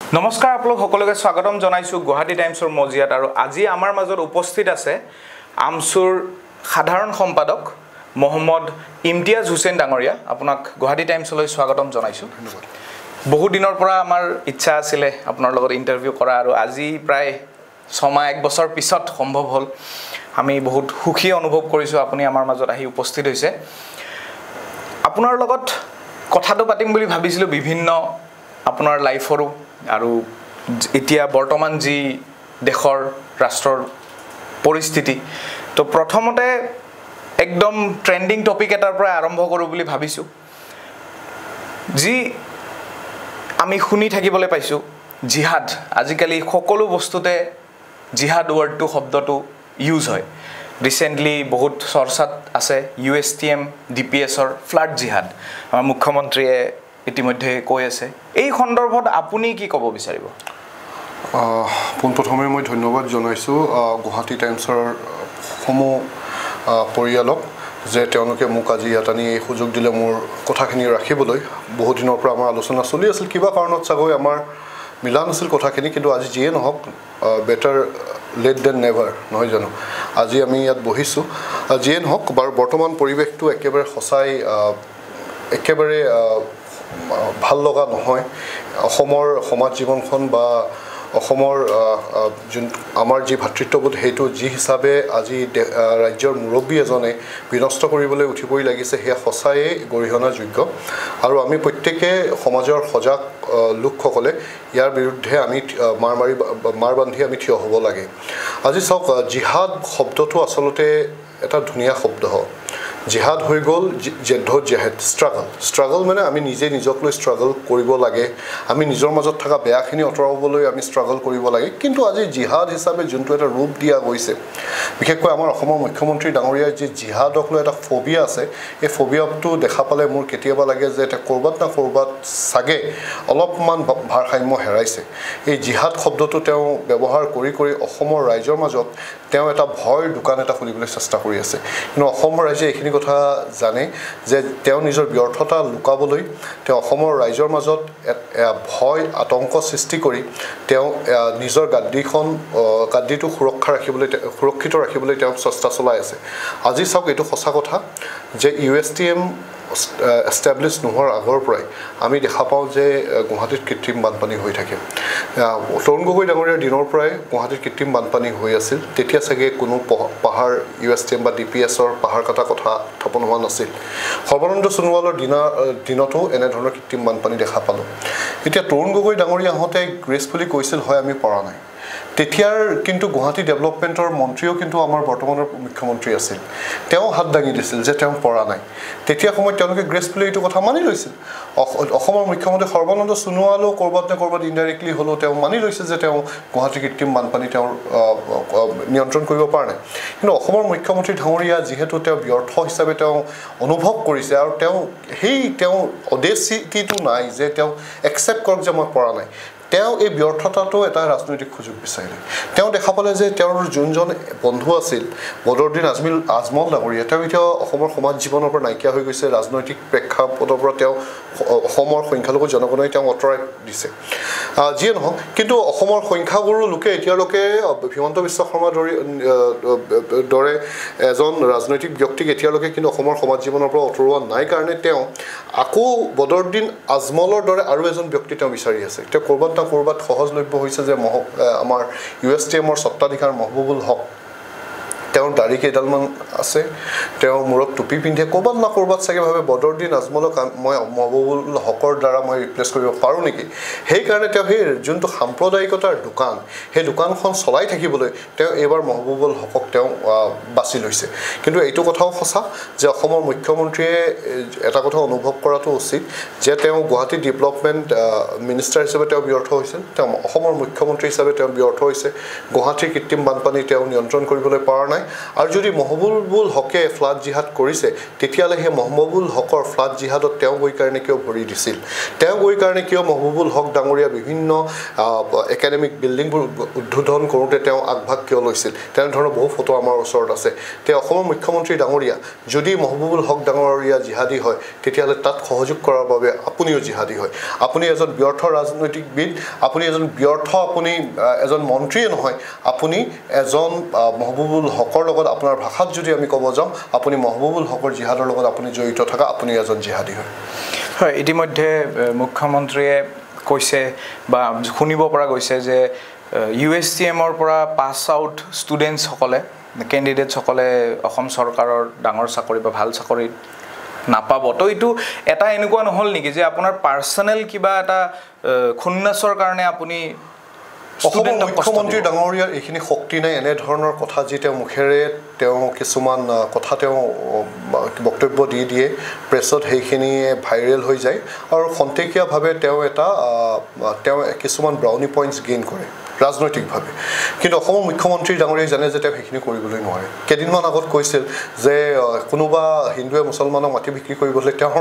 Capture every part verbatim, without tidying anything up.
নমস্কাৰ আপোনালোক সকলোকে স্বাগতম জনাইছো গুৱাহাটী টাইমছৰ মজিয়াত আৰু আজি আমাৰ মাজত উপস্থিত আছে আমছুৰ সাধাৰণ সম্পাদক মোহাম্মদ ইমতিয়াজ হুছেইন ডাঙৰীয়া আপোনাক গুৱাহাটী টাইমছলৈ স্বাগতম জনাইছো ধন্যবাদ বহু দিনৰ পৰা আমাৰ ইচ্ছা আছিল আপোনাৰ লগত ইন্টাৰভিউ কৰা আৰু আজি প্ৰায় ছমাহ এক বছৰ পিছত সম্ভৱ হ'ল আমি বহুত সুখী অনুভৱ কৰিছো আপুনি আমাৰ মাজত আহি উপস্থিত হৈছে আপোনাৰ লগত কথাটো পাতিম বুলি ভাবিছিলো বিভিন্ন আপোনাৰ লাইফৰো আৰু এতিয়া বৰ্তমান যি দেশৰ ৰাষ্ট্ৰৰ পৰিস্থিতি তো প্ৰথমতে একদম ট্ৰেন্ডিং টপিক এটাৰ পৰা আৰম্ভ কৰো বুলি ভাবিছো যি আমি শুনি থাকিবলৈ পাইছো জিহাদ আজিকালি সকলো বস্তুতে জিহাদ ওয়াৰ্ডটো শব্দটো ইউজ হয় ৰিসেন্টলি বহুত চৰ্চাত আছে U S T M D P এছৰ ফ্লাড জিহাদ আমাৰ মুখ্যমন্ত্ৰীয়ে ইতিমধ্যে কৈ আছে এই সন্দৰ্ভত আপুনি কি ক'ব বিচাৰিব পোনপ্ৰথমে মই ধন্যবাদ জনাইছো গুৱাহাটী টাইমছৰ সমূহ পৰিয়ালক যে তেওঁলোকে মোক আজি ইয়াত আনি এই সুযোগ দিলে মোৰ কথাখিনি ৰাখিবলৈ বহু দিনৰ পৰা আমাৰ আলোচনা চলি আছিল কিবা কাৰণত চাগৈ আমাৰ মিলা নাছিল কথাখিনি কিন্তু আজি যিয়ে নহওক বেটাৰ লেট দেন নেভাৰ নহয় জানো আজি আমি ইয়াত বহিছোঁ যিয়ে নহওক বাৰু বৰ্তমান পৰিৱেশটো একেবাৰে সঁচাই একেবাৰে ভাল লগা নহয় অসমৰ সমাজ জীৱনখন বা অসমৰ যোন আমাৰ যি ভাতৃত্ববোধ সেইটো যি হিচাপে আজি ৰাজ্যৰ মুৰব্বী এজনে বিনষ্ট কৰিবলৈ উঠি পৰি লাগিছে সেয়া সঁচাই গৰিহণাযোগ্য আৰু আমি প্ৰত্যেকে সমাজৰ সজাগ লোকসকলে ইয়াৰ বিৰুদ্ধে আমি মাৰ মাৰি মাৰ বান্ধি আমি থিয় হ'ব লাগে আজি চাওক জিহাদ শব্দটো আচলতে এটা ধুনীয়া শব্দ হয় জিহাদ হৈ গ'ল জেদ্ধত জেহেদ ষ্ট্ৰাগল ষ্ট্ৰাগল মানে আমি নিজে নিজক লৈ ষ্ট্ৰাগল কৰিব লাগে আমি নিজৰ মাজত থকা বেয়াখিনি অতৰাবলৈ আমি ষ্ট্ৰাগল কৰিব লাগে কিন্তু আজি জিহাদ হিচাপে যোনটো এটা ৰূপ দিয়া গৈছে বিশেষকৈ আমাৰ অসমৰ মুখ্যমন্ত্ৰী ডাঙৰীয়াৰ যি জিহাদক লৈ এটা ফবিয়া আছে এই ফবিয়াটো দেখা পালে মোৰ কেতিয়াবা লাগে যে এটা ক'ৰবাত না ক'ৰবাত চাগে অলপমান ভাৰসাম্য হেৰাইছে এই জিহাদ শব্দটো তেওঁ ব্যৱহাৰ কৰি কৰি অসমৰ ৰাইজৰ মাজত তেওঁ এটা ভয়ৰ দোকান এটা খুলিবলৈ চেষ্টা কৰি আছে কিন্তু অসমৰ ৰাইজে এইখিনি কথা জানে যে তেওঁ নিজৰ ব্যৰ্থতা লুকাবলৈ তেওঁ অসমৰ ৰাইজৰ মাজত ভয় আতংক সৃষ্টি কৰি তেওঁ নিজৰ গাদ্দিখন গাদ্দিটো সুৰক্ষা ৰাখিবলৈ সুৰক্ষিত ৰাখিবলৈ তেওঁ চেষ্টা চলাই আছে আজি চাওক এইটো সঁচা কথা যে U S T M establish নোহোৱাৰ আগৰ পৰাই আমি দেখা পাওঁ যে গুৱাহাটীত কৃত্ৰিম বানপানী হৈ থাকে তৰুণ গগৈ ডাঙৰীয়াৰ দিনৰ পৰাই গুৱাহাটীত কৃত্ৰিম বানপানী হৈ আছিল তেতিয়া চাগে কোনো পাহাৰ ইউ এছ টি এম বা ডি পি এছৰ পাহাৰ কটা কথা উত্থাপন হোৱা নাছিল সৰ্বানন্দ সোণোৱালৰ দিনা দিনতো এনেধৰণৰ কৃত্ৰিম বানপানী দেখা পালোঁ এতিয়া তৰুণ গগৈ ডাঙৰীয়া আহোঁতে গ্ৰেছফুলি কৈছিল হয় আমি পৰা নাই তেতিয়াৰ কিন্তু গুৱাহাটী ডেভেলপমেণ্টৰ মন্ত্ৰীও কিন্তু আমাৰ বৰ্তমানৰ মুখ্যমন্ত্ৰী আছিল তেওঁ হাত দাঙি দিছিল যে তেওঁ পৰা নাই তেতিয়া সময়ত তেওঁলোকে গ্ৰেছফুলি এইটো কথা মানি লৈছিল অসমৰ মুখ্যমন্ত্ৰী সৰ্বানন্দ সোণোৱালেও ক'ৰবাত নে ক'ৰবাত ইনডাইৰেক্টলি হ'লেও তেওঁ মানি লৈছিল যে তেওঁ গুৱাহাটী কৃত্ৰিম বানপানী তেওঁৰ নিয়ন্ত্ৰণ কৰিব পৰা নাই কিন্তু অসমৰ মুখ্যমন্ত্ৰী ডাঙৰীয়া যিহেতু তেওঁ ব্যৰ্থ হিচাপে তেওঁ অনুভৱ কৰিছে আৰু তেওঁ সেই তেওঁ অডেচিটিটো নাই যে তেওঁ একচেপ্ট কৰক যে মই পৰা নাই তেওঁ এই ব্যৰ্থতাটো এটা ৰাজনৈতিক সুযোগ বিচাৰিলে তেওঁ দেখা পালে যে তেওঁৰ যোনজন বন্ধু আছিল বদৰুদ্দিন আজমিল আজমল ডাঙৰীয়া তেওঁ এতিয়া অসমৰ সমাজ জীৱনৰ পৰা নাইকিয়া হৈ গৈছে ৰাজনৈতিক প্ৰেক্ষাপটৰ পৰা তেওঁ অসমৰ সংখ্যালঘু জনগণই তেওঁ আঁতৰাই দিছে যিয়ে নহওক কিন্তু অসমৰ সংখ্যাগুৰু লোকে এতিয়ালৈকে হিমন্ত বিশ্ব শৰ্মা দৰে দৰে এজন ৰাজনৈতিক ব্যক্তিক এতিয়ালৈকে কিন্তু অসমৰ সমাজ জীৱনৰ পৰা আঁতৰোৱা নাই কাৰণে তেওঁ আকৌ বদৰুদ্দিন আজমলৰ দৰে আৰু এজন ব্যক্তি তেওঁ বিচাৰি আছে তেওঁ ক'ৰবাত না ক'ৰবাত সহজলভ্য হৈছে যে আমাৰ ইউ এছ টি এমৰ স্বত্বাধিকাৰ মহবুবুল হক তেওঁৰ দাড়ি কেইডালমান আছে তেওঁ মূৰত টুপি পিন্ধে ক'ৰবাত না ক'ৰবাত চাগে ভাবে বদৰুদ্দিন আজমলক মই মহবুবুল হকৰ দ্বাৰা মই ৰিপ্লেচ কৰিব পাৰোঁ নেকি সেইকাৰণে তেওঁ সেই যোনটো সাম্প্ৰদায়িকতাৰ দোকান সেই দোকানখন চলাই থাকিবলৈ তেওঁ এইবাৰ মহবুবুল হকক তেওঁ বাছি লৈছে কিন্তু এইটো কথাও সঁচা যে অসমৰ মুখ্যমন্ত্ৰীয়ে এটা কথা অনুভৱ কৰাটো উচিত যে তেওঁ গুৱাহাটী ডেভেলপমেণ্ট মিনিষ্টাৰ হিচাপে তেওঁ ব্যৰ্থ হৈছিল তেওঁ অসমৰ মুখ্যমন্ত্ৰী হিচাপে তেওঁ ব্যৰ্থ হৈছে গুৱাহাটীৰ কৃত্ৰিম বানপানী তেওঁ নিয়ন্ত্ৰণ কৰিবলৈ পৰা নাই নাই আৰু যদি মহবুবুল হকে ফ্লাড জিহাদ কৰিছে তেতিয়ালে হে মহবুবুল হকৰ ফ্লাড জিহাদত তেওঁ গৈ কাৰণে কিয় ভৰি দিছিল তেওঁ গৈ কাৰণে কিয় মহবুবুল হক ডাঙৰীয়া বিভিন্ন একাডেমিক বিল্ডিংবোৰ উদ্বোধন কৰোঁতে তেওঁ আগভাগ কিয় লৈছিল তেনে ধৰণৰ বহু ফটো আমাৰ ওচৰত আছে তেওঁ অসমৰ মুখ্যমন্ত্ৰী ডাঙৰীয়া যদি মহবুবুল হক ডাঙৰীয়া জিহাদী হয় তেতিয়ালে তাত সহযোগ কৰাৰ বাবে আপুনিও জিহাদী হয় আপুনি এজন ব্যৰ্থ ৰাজনৈতিকবিদ আপুনি এজন ব্যৰ্থ আপুনি এজন মন্ত্ৰীয়ে নহয় আপুনি এজন মহবুবুল হকৰ লগত আপোনাৰ ভাষাত যদি আমি ক'ব যাওঁ আপুনি মহবুবুল হকৰ জিহাদৰ লগত আপুনি জড়িত থকা আপুনি এজন জিহাদী হয় হয় ইতিমধ্যে মুখ্যমন্ত্ৰীয়ে কৈছে বা শুনিব পৰা গৈছে যে ইউ এছ টি এমৰ পৰা পাছ আউট ষ্টুডেণ্টছসকলে কেণ্ডিডেটসকলে অসম চৰকাৰৰ ডাঙৰ চাকৰি বা ভাল চাকৰি নাপাব তো এইটো এটা এনেকুৱা নহ'ল নেকি যে আপোনাৰ পাৰ্চনেল কিবা এটা খুন্নাছৰ কাৰণে আপুনি অসমৰ মুখ্যমন্ত্ৰী ডাঙৰীয়াৰ এইখিনি শক্তি নাই এনে ধৰণৰ কথা যি তেওঁ মুখেৰে তেওঁ কিছুমান কথা তেওঁ বক্তব্য দি দিয়ে প্ৰেছত সেইখিনিয়ে ভাইৰেল হৈ যায় আৰু খন্তেকীয়াভাৱে তেওঁ এটা তেওঁ কিছুমান ব্ৰাউনি পইণ্টছ গেইন কৰে ৰাজনৈতিকভাৱে কিন্তু অসমৰ মুখ্যমন্ত্ৰী ডাঙৰীয়াই জানে যে তেওঁ সেইখিনি কৰিবলৈ নোৱাৰে কেইদিনমান আগত কৈছিল যে কোনোবা হিন্দুৱে মুছলমানক মাটি বিক্ৰী কৰিবলৈ তেওঁৰ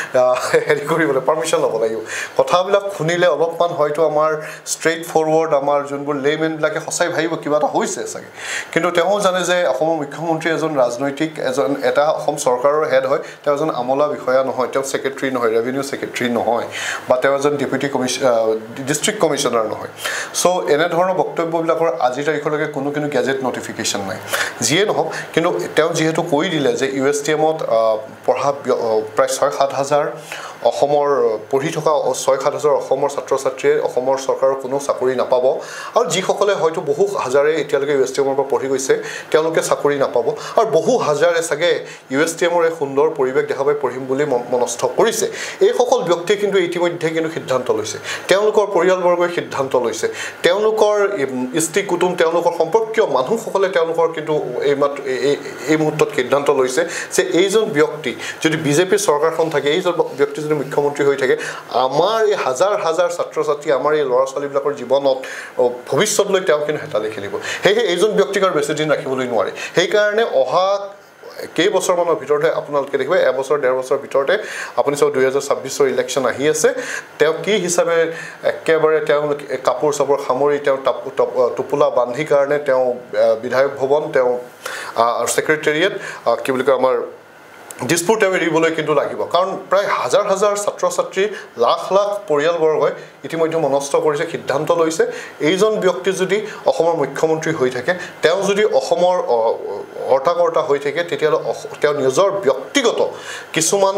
হেৰি কৰিবলৈ পাৰ্মিশ্যন ল'ব লাগিব কথাবিলাক শুনিলে অলপমান হয়তো আমাৰ ষ্ট্ৰেইট ফৰৱাৰ্ড আমাৰ যোনবোৰ লেমেনবিলাকে সঁচাই ভাবিব কিবা এটা হৈছে চাগে কিন্তু তেওঁ জানে যে অসমৰ মুখ্যমন্ত্ৰী এজন ৰাজনৈতিক এজন এটা অসম চৰকাৰৰ হেড হয় তেওঁ এজন আমলা বিষয়া নহয় তেওঁ ছেক্ৰেটাৰী নহয় ৰেভিনিউ ছেক্ৰেটাৰী নহয় বা তেওঁ এজন ডেপুটি কমিশ্যন ডিষ্ট্ৰিক্ট কমিশ্যনাৰ নহয় চ' এনে ধৰণৰ বক্তব্যবিলাকৰ আজিৰ তাৰিখলৈকে কোনো কোনো গেজেট নটিফিকেশ্যন নাই যিয়ে নহওক কিন্তু তেওঁ যিহেতু কৈ দিলে যে ইউ এছ টি এমত পঢ়া প্ৰায় ছয় সাত হাজাৰ অসমৰ পঢ়ি থকা ছয় সাত হাজাৰ অসমৰ ছাত্ৰ ছাত্ৰীয়ে অসমৰ চৰকাৰৰ কোনো চাকৰি নাপাব আৰু যিসকলে হয়তো বহু হাজাৰে এতিয়ালৈকে ইউ এছ টি এমৰ পৰা পঢ়ি গৈছে তেওঁলোকে চাকৰি নাপাব আৰু বহু হাজাৰে চাগে ইউ এছ টি এমৰ এই সুন্দৰ পৰিৱেশ দেখা পাই পঢ়িম বুলি মনস্থ কৰিছে এইসকল ব্যক্তিয়ে কিন্তু ইতিমধ্যে কিন্তু সিদ্ধান্ত লৈছে তেওঁলোকৰ পৰিয়ালবৰ্গই সিদ্ধান্ত লৈছে তেওঁলোকৰ ইষ্টি কুটুম তেওঁলোকৰ সম্পৰ্কীয় মানুহসকলে তেওঁলোকৰ কিন্তু এই মাত্ৰ এই মুহূৰ্তত সিদ্ধান্ত লৈছে যে এইজন ব্যক্তি যদি বিজেপিৰ চৰকাৰখন থাকে এইজন ব্যক্তি যদি মুখ্যমন্ত্ৰী হৈ থাকে আমাৰ এই হাজাৰ হাজাৰ ছাত্ৰ ছাত্ৰী আমাৰ এই ল'ৰা ছোৱালীবিলাকৰ জীৱনত ভৱিষ্যতলৈ তেওঁ কিন্তু হেতালি খেলিব সেয়েহে এইজন ব্যক্তিক আৰু বেছিদিন ৰাখিবলৈ নোৱাৰে সেইকাৰণে অহা কেইবছৰমানৰ ভিতৰতে আপোনালোকে দেখিব এবছৰ ডেৰ বছৰৰ ভিতৰতে আপুনি চাওক দুহেজাৰ ছাব্বিছৰ ইলেকশ্যন আহি আছে তেওঁ কি হিচাপে একেবাৰে তেওঁ কাপোৰ চাপোৰ সামৰি তেওঁ টোপোলা বান্ধি কাৰণে তেওঁ বিধায়ক ভৱন তেওঁ ছেক্ৰেটেৰিয়েট কি বুলি কয় আমাৰ দিছপুৰ তেওঁ এৰিবলৈ কিন্তু লাগিব কাৰণ প্ৰায় হাজাৰ হাজাৰ ছাত্ৰ ছাত্ৰী লাখ লাখ পৰিয়ালবৰ্গই ইতিমধ্যে মনস্থ কৰিছে সিদ্ধান্ত লৈছে এইজন ব্যক্তি যদি অসমৰ মুখ্যমন্ত্ৰী হৈ থাকে তেওঁ যদি অসমৰ অৰ্থাকৰ্তা হৈ থাকে তেতিয়াহ'লে তেওঁ নিজৰ ব্যক্তিগত কিছুমান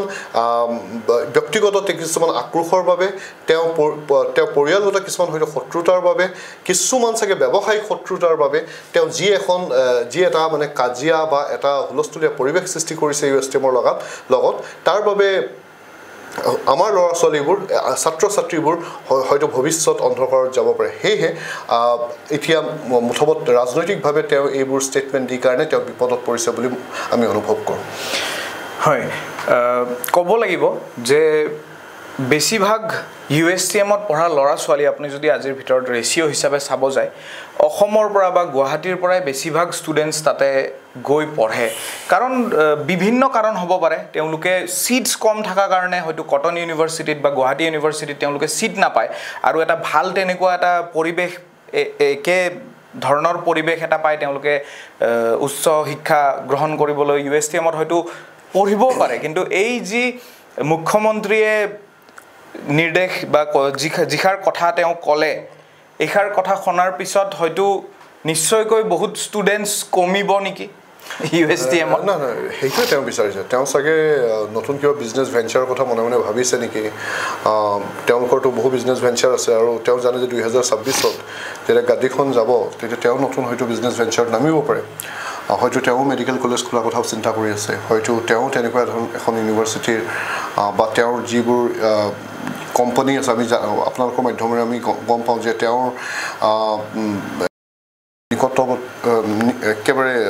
ব্যক্তিগত কিছুমান আক্ৰোশৰ বাবে তেওঁ তেওঁ পৰিয়ালগত কিছুমান হয়তো শত্ৰুতাৰ বাবে কিছুমান চাগে ব্যৱসায়িক শত্ৰুতাৰ বাবে তেওঁ যি এখন যি এটা মানে কাজিয়া বা এটা হুলস্থুলীয়া পৰিৱেশ সৃষ্টি কৰিছে ইউ এছ টি এমৰ লগত লগত তাৰ বাবে আমাৰ ল'ৰা ছোৱালীবোৰ ছাত্ৰ ছাত্ৰীবোৰ হয়তো ভৱিষ্যত অন্ধকাৰত যাব পাৰে সেয়েহে এতিয়া মুঠত ৰাজনৈতিকভাৱে তেওঁ এইবোৰ ষ্টেটমেণ্ট দি কাৰণে তেওঁ বিপদত পৰিছে বুলি আমি অনুভৱ কৰোঁ হয় ক'ব লাগিব যে বেছিভাগ ইউ এছ টি এমত পঢ়া ল'ৰা ছোৱালী আপুনি যদি আজিৰ ভিতৰত ৰেচিঅ' হিচাপে চাব যায় অসমৰ পৰা বা গুৱাহাটীৰ পৰাই বেছিভাগ ষ্টুডেণ্টছ তাতে গৈ পঢ়ে কাৰণ বিভিন্ন কাৰণ হ'ব পাৰে তেওঁলোকে ছিটছ কম থকাৰ কাৰণে হয়তো কটন ইউনিভাৰ্চিটিত বা গুৱাহাটী ইউনিভাৰ্চিটিত তেওঁলোকে ছিট নাপায় আৰু এটা ভাল তেনেকুৱা এটা পৰিৱেশ একে ধৰণৰ পৰিৱেশ এটা পায় তেওঁলোকে উচ্চ শিক্ষা গ্ৰহণ কৰিবলৈ ইউ এছ টি এমত হয়তো পঢ়িবও পাৰে কিন্তু এই যি মুখ্যমন্ত্ৰীয়ে নিৰ্দেশ বা যিষাৰ কথা তেওঁ ক'লে এইষাৰ কথা শুনাৰ পিছত হয়তো নিশ্চয়কৈ বহুত ষ্টুডেণ্টছ কমিব নেকি ইউ এছ টি এমত না না সেইটোৱে তেওঁ বিচাৰিছে তেওঁ চাগে নতুন কিবা বিজনেছ ভেঞ্চাৰৰ কথা মনে মনে ভাবিছে নেকি তেওঁলোকৰতো বহু বিজনেছ ভেঞ্চাৰ আছে আৰু তেওঁ জানে যে দুহেজাৰ ছাব্বিছত যেতিয়া গাদীখন যাব তেতিয়া তেওঁ নতুন হয়তো বিজনেছ ভেঞ্চাৰত নামিব পাৰে হয়তো তেওঁ মেডিকেল কলেজ খোলাৰ কথাও চিন্তা কৰি আছে হয়তো তেওঁ তেনেকুৱা ধৰণ এখন ইউনিভাৰ্চিটিৰ বা তেওঁৰ যিবোৰ কোম্পানী আছে আমি আপোনালোকৰ মাধ্যমেৰে আমি গম পাওঁ যে তেওঁৰ নিকট একেবাৰে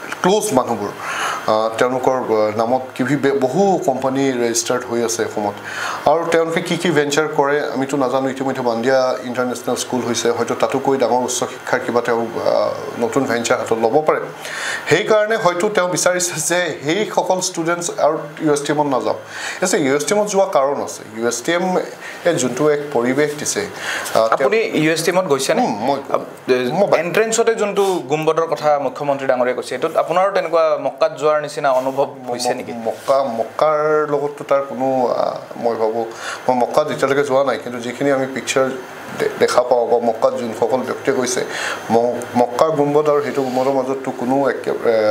ক্লোজ মানুহবোৰ তেওঁলোকৰ নামত কি বহু কোম্পানী ৰেজিষ্টাৰ্ড হৈ আছে অসমত আৰু তেওঁলোকে কি কি ভেঞ্চাৰ কৰে আমিতো নাজানো ইতিমধ্যে মাণ্ডিয়া ইণ্টাৰনেশ্যনেল স্কুল হৈছে হয়তো তাতোকৈ ডাঙৰ উচ্চ শিক্ষাৰ কিবা তেওঁ নতুন ভেঞ্চাৰ হাতত ল'ব পাৰে সেইকাৰণে হয়তো তেওঁ বিচাৰিছে যে সেইসকল ষ্টুডেণ্টছ আৰু ইউ এছ টি এমত নাযাওক আছে ইউ এছ টি এমত যোৱা কাৰণ আছে ইউ এছ টি এম যোনটো এক পৰিৱেশ দিছে আপুনি ইউ এছ টি এমত গৈছেনে মই এণ্ট্ৰেঞ্চতে যোনটো গুম্বদৰ কথা মুখ্যমন্ত্ৰী ডাঙৰীয়াই কৈছে এইটোত আপোনাৰো তেনেকুৱা মক্কাত যোৱাৰ নিচিনা অনুভৱ হৈছে নেকি মক্কা মক্কাৰ লগততো তাৰ কোনো মই ভাবোঁ মই মক্কাত যেতিয়ালৈকে যোৱা নাই কিন্তু যিখিনি আমি পিকচাৰ দেখা পাওঁ বা মক্কাত যোনসকল ব্যক্তিয়ে কৈছে মক্কাৰ গুম্বদ আৰু সেইটো গুম্বদৰ মাজততো কোনো একে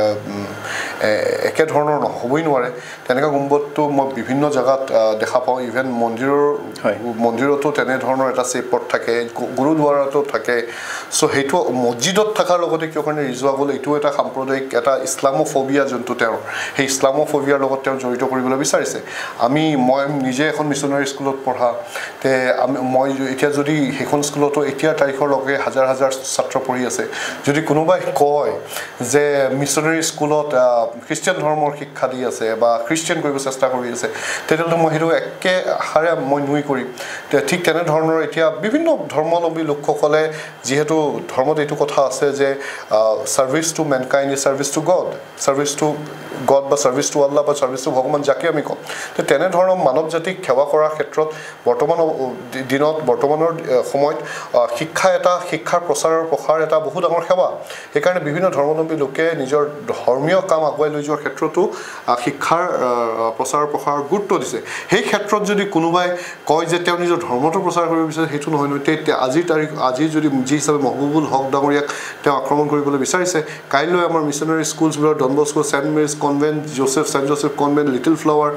একে ধৰণৰ নহ'বই নোৱাৰে তেনেকুৱা গুম্বদটো মই বিভিন্ন জেগাত দেখা পাওঁ ইভেন মন্দিৰৰ মন্দিৰতো তেনেধৰণৰ এটা শ্বেপত থাকে গুৰুদ্বাৰতো থাকে চ' সেইটো মছজিদত থকাৰ লগতে কিয় কাৰণে ৰিজুৱা গ'ল এইটো এটা সাম্প্ৰদায়িক এটা ইছলামোফবিয়া যোনটো তেওঁৰ সেই ইছলামোফবিয়াৰ লগত তেওঁ জড়িত কৰিবলৈ বিচাৰিছে আমি মই নিজে এখন মিছনাৰী স্কুলত পঢ়া তে আমি মই এতিয়া যদি সেইখন স্কুলতো এতিয়াৰ তাৰিখৰলৈকে হাজাৰ হাজাৰ ছাত্ৰ পঢ়ি আছে যদি কোনোবাই কয় যে মিছনাৰী স্কুলত খ্ৰীষ্টিয়ান ধৰ্মৰ শিক্ষা দি আছে বা খ্ৰীষ্টিয়ান কৰিব চেষ্টা কৰি আছে তেতিয়াহ'লে মই সেইটো একেহাৰে মই নুই কৰিম ঠিক তেনেধৰণৰ এতিয়া বিভিন্ন ধৰ্মাৱলম্বী লোকসকলে যিহেতু ধৰ্মত এইটো কথা আছে যে service to mankind is service to God service to God বা ছাৰ্ভিচ টু আল্লাহ বা ছাৰ্ভিচ টু ভগৱান যাকে আমি কওঁ তো তেনেধৰণৰ মানৱ জাতিক সেৱা কৰাৰ ক্ষেত্ৰত বৰ্তমান দিনত বৰ্তমানৰ সময়ত শিক্ষা এটা শিক্ষাৰ প্ৰচাৰৰ প্ৰসাৰ এটা বহুত ডাঙৰ সেৱা সেইকাৰণে বিভিন্ন ধৰ্মাৱলম্বী লোকে নিজৰ ধৰ্মীয় কাম আগুৱাই লৈ যোৱাৰ ক্ষেত্ৰতো শিক্ষাৰ প্ৰচাৰৰ প্ৰসাৰৰ গুৰুত্ব দিছে সেই ক্ষেত্ৰত যদি কোনোবাই কয় যে তেওঁ নিজৰ ধৰ্মটো প্ৰচাৰ কৰিব বিচাৰে সেইটো নহয় নহয় তেতিয়া আজিৰ তাৰিখ আজি যদি যি হিচাপে মহবুবুল হক ডাঙৰীয়াক তেওঁ আক্ৰমণ কৰিবলৈ বিচাৰিছে কাইলৈ আমাৰ মিছনাৰী স্কুলছবোৰৰ Don Bosco Saint Mary's Convent Joseph Saint Joseph Convent Little Flower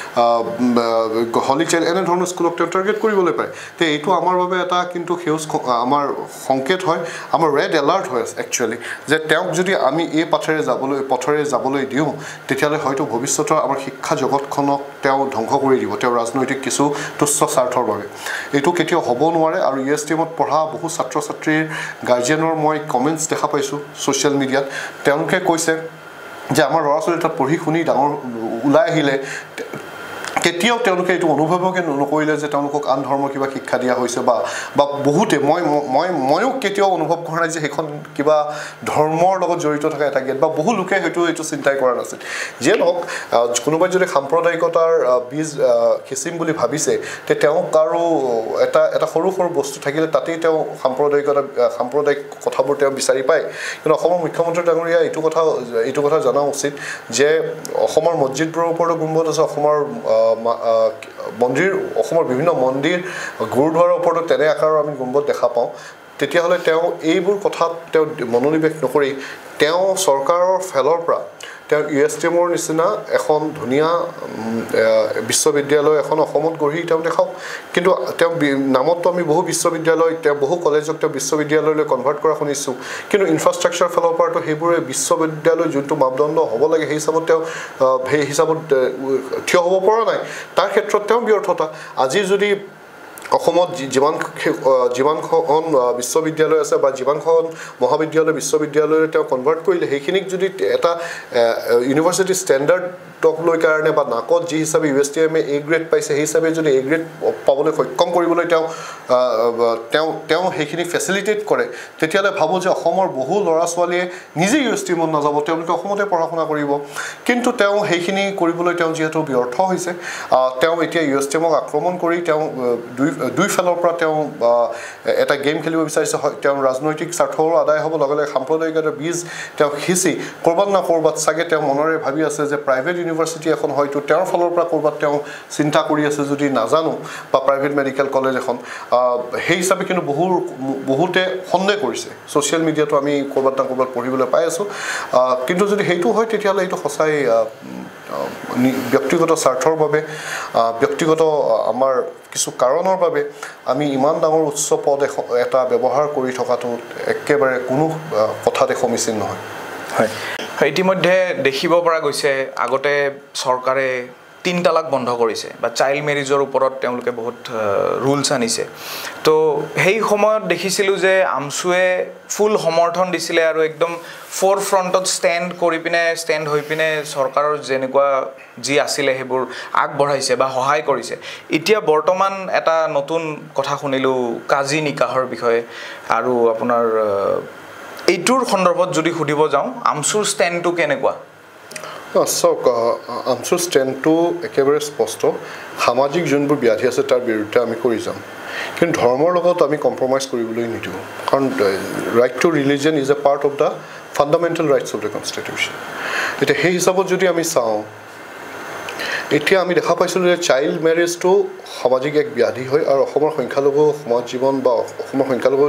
Holy Child এনেধৰণৰ স্কুলক তেওঁ টাৰ্গেট কৰিবলৈ পাৰে তে এইটো আমাৰ বাবে এটা কিন্তু সেউজ আমাৰ সংকেত হয় আমাৰ ৰেড এলাৰ্ট হয় একচুৱেলি যে তেওঁক যদি আমি এই পথেৰে যাবলৈ পথেৰে যাবলৈ দিওঁ তেতিয়াহ'লে হয়তো ভৱিষ্যতৰ আমাৰ শিক্ষা জগতখনক তেওঁ ধ্বংস কৰি দিব তেওঁ ৰাজনৈতিক কিছু তুচ্ছ স্বাৰ্থৰ বাবে এইটো কেতিয়াও হ'ব নোৱাৰে আৰু ইউ এছ টি এমত পঢ়া বহু ছাত্ৰ ছাত্ৰীৰ গাৰ্জিয়ানৰ মই কমেণ্টছ দেখা পাইছোঁ ছ'চিয়েল মিডিয়াত তেওঁলোকে কৈছে যে আমাৰ ল'ৰা ছোৱালী তাত পঢ়ি শুনি ডাঙৰ ওলাই আহিলে কেতিয়াও তেওঁলোকে এইটো অনুভৱকে নকৰিলে যে তেওঁলোকক আন ধৰ্মৰ কিবা শিক্ষা দিয়া হৈছে বা বা বহুতে মই মই ময়ো কেতিয়াও অনুভৱ কৰা নাই যে সেইখন কিবা ধৰ্মৰ লগত জড়িত থকা এটা গেট বা বহু লোকে হয়তো এইটো চিন্তাই কৰা নাছিল যিয়ে নহওক কোনোবাই যদি সাম্প্ৰদায়িকতাৰ বীজ সিঁচিম বুলি ভাবিছে তে তেওঁক আৰু এটা এটা সৰু সৰু বস্তু থাকিলে তাতেই তেওঁ সাম্প্ৰদায়িকতা সাম্প্ৰদায়িক কথাবোৰ তেওঁ বিচাৰি পায় কিন্তু অসমৰ মুখ্যমন্ত্ৰী ডাঙৰীয়া এইটো কথা এইটো কথা জনা উচিত যে অসমৰ মছজিদবোৰৰ ওপৰতো গুম্বদ আছে অসমৰ মন্দিৰ অসমৰ বিভিন্ন মন্দিৰ গুৰুদ্বাৰৰ ওপৰতো তেনে আকাৰৰ আমি গুম্বদ দেখা পাওঁ তেতিয়াহ'লে তেওঁ এইবোৰ কথাত তেওঁ মনোনিৱেশ নকৰি তেওঁ চৰকাৰৰ ফালৰ পৰা তেওঁ ইউ এছ টি এমৰ নিচিনা এখন ধুনীয়া বিশ্ববিদ্যালয় এখন অসমত গঢ়ি তেওঁ দেখাওক কিন্তু তেওঁ নামততো আমি বহু বিশ্ববিদ্যালয় তেওঁ বহু কলেজক তেওঁ বিশ্ববিদ্যালয়লৈ কনভাৰ্ট কৰা শুনিছোঁ কিন্তু ইনফ্ৰাষ্ট্ৰাকচাৰ ফালৰ পৰাতো সেইবোৰে বিশ্ববিদ্যালয় যোনটো মাপদণ্ড হ'ব লাগে সেই হিচাপত তেওঁ সেই হিচাপত থিয় হ'ব পৰা নাই তাৰ ক্ষেত্ৰত তেওঁ ব্যৰ্থতা আজি যদি অসমত যিমান যিমানখন বিশ্ববিদ্যালয় আছে বা যিমানখন মহাবিদ্যালয় বিশ্ববিদ্যালয়লৈ তেওঁ কনভাৰ্ট কৰিলে সেইখিনিক যদি এটা ইউনিভাৰ্চিটি ষ্টেণ্ডাৰ্ডক লৈ কাৰণে বা নাকত যি হিচাপে ইউ এছ টি এমে এ গ্ৰেড পাইছে সেই হিচাপে যদি এ গ্ৰেড পাবলৈ সক্ষম কৰিবলৈ তেওঁ তেওঁ তেওঁ সেইখিনি ফেচিলিটেট কৰে তেতিয়াহ'লে ভাবোঁ যে অসমৰ বহু ল'ৰা ছোৱালীয়ে নিজে ইউ এছ টি এমত নাযাব তেওঁলোকে অসমতে পঢ়া শুনা কৰিব কিন্তু তেওঁ সেইখিনি কৰিবলৈ তেওঁ যিহেতু ব্যৰ্থ হৈছে তেওঁ এতিয়া ইউ এছ টি এমক আক্ৰমণ কৰি তেওঁ দুই দুই ফালৰ পৰা তেওঁ এটা গেম খেলিব বিচাৰিছে তেওঁ ৰাজনৈতিক স্বাৰ্থৰো আদায় হ'ব লগে লগে সাম্প্ৰদায়িকতাৰ বীজ তেওঁ সিঁচি ক'ৰবাত না ক'ৰবাত চাগে তেওঁ মনৰে ভাবি আছে যে প্ৰাইভেট ইউনিভাৰ্চিটি এখন হয়তো তেওঁৰ ফালৰ পৰা ক'ৰবাত তেওঁ চিন্তা কৰি আছে যদি নাজানো বা প্ৰাইভেট মেডিকেল কলেজ এখন সেই হিচাপে কিন্তু বহু বহুতে সন্দেহ কৰিছে ছ'চিয়েল মিডিয়াতো আমি ক'ৰবাত না ক'ৰবাত পঢ়িবলৈ পাই আছোঁ কিন্তু যদি সেইটো হয় তেতিয়াহ'লে এইটো সঁচাই ব্যক্তিগত স্বাৰ্থৰ বাবে ব্যক্তিগত আমাৰ কিছু কাৰণৰ বাবে আমি ইমান ডাঙৰ উচ্চ পদ এটা ব্যৱহাৰ কৰি থকাটো একেবাৰে কোনো কথাতে সমীচীন নহয় হয় ইতিমধ্যে দেখিব পৰা গৈছে আগতে চৰকাৰে তিন তালাক বন্ধ কৰিছে বা চাইল্ড মেৰিজৰ ওপৰত তেওঁলোকে বহুত ৰুলছ আনিছে তো সেই সময়ত দেখিছিলোঁ যে আমচুৱে ফুল সমৰ্থন দিছিলে আৰু একদম ফ'ৰ ফ্ৰণ্টত ষ্টেণ্ড কৰি পিনে ষ্টেণ্ড হৈ পিনে চৰকাৰৰ যেনেকুৱা যি আছিলে সেইবোৰ আগবঢ়াইছে বা সহায় কৰিছে এতিয়া বৰ্তমান এটা নতুন কথা শুনিলোঁ কাজি নিকাহৰ বিষয়ে আৰু আপোনাৰ এইটোৰ সন্দৰ্ভত যদি সুধিব যাওঁ আমচুৰ ষ্টেণ্ডটো কেনেকুৱা চাওক আমচুৰ ষ্টেণ্ডটো একেবাৰে স্পষ্ট সামাজিক যোনবোৰ ব্যাধি আছে তাৰ বিৰুদ্ধে আমি কৰি যাম কিন্তু ধৰ্মৰ লগত আমি কম্প্ৰমাইজ কৰিবলৈ নিদিওঁ কাৰণ right to religion is a part of the fundamental rights of the constitution এতিয়া সেই হিচাপত যদি আমি চাওঁ এতিয়া আমি দেখা পাইছিলোঁ যে চাইল্ড মেৰেজটো সামাজিক এক ব্যাধি হয় আৰু অসমৰ সংখ্যালঘু সমাজ জীৱন বা অসমৰ সংখ্যালঘু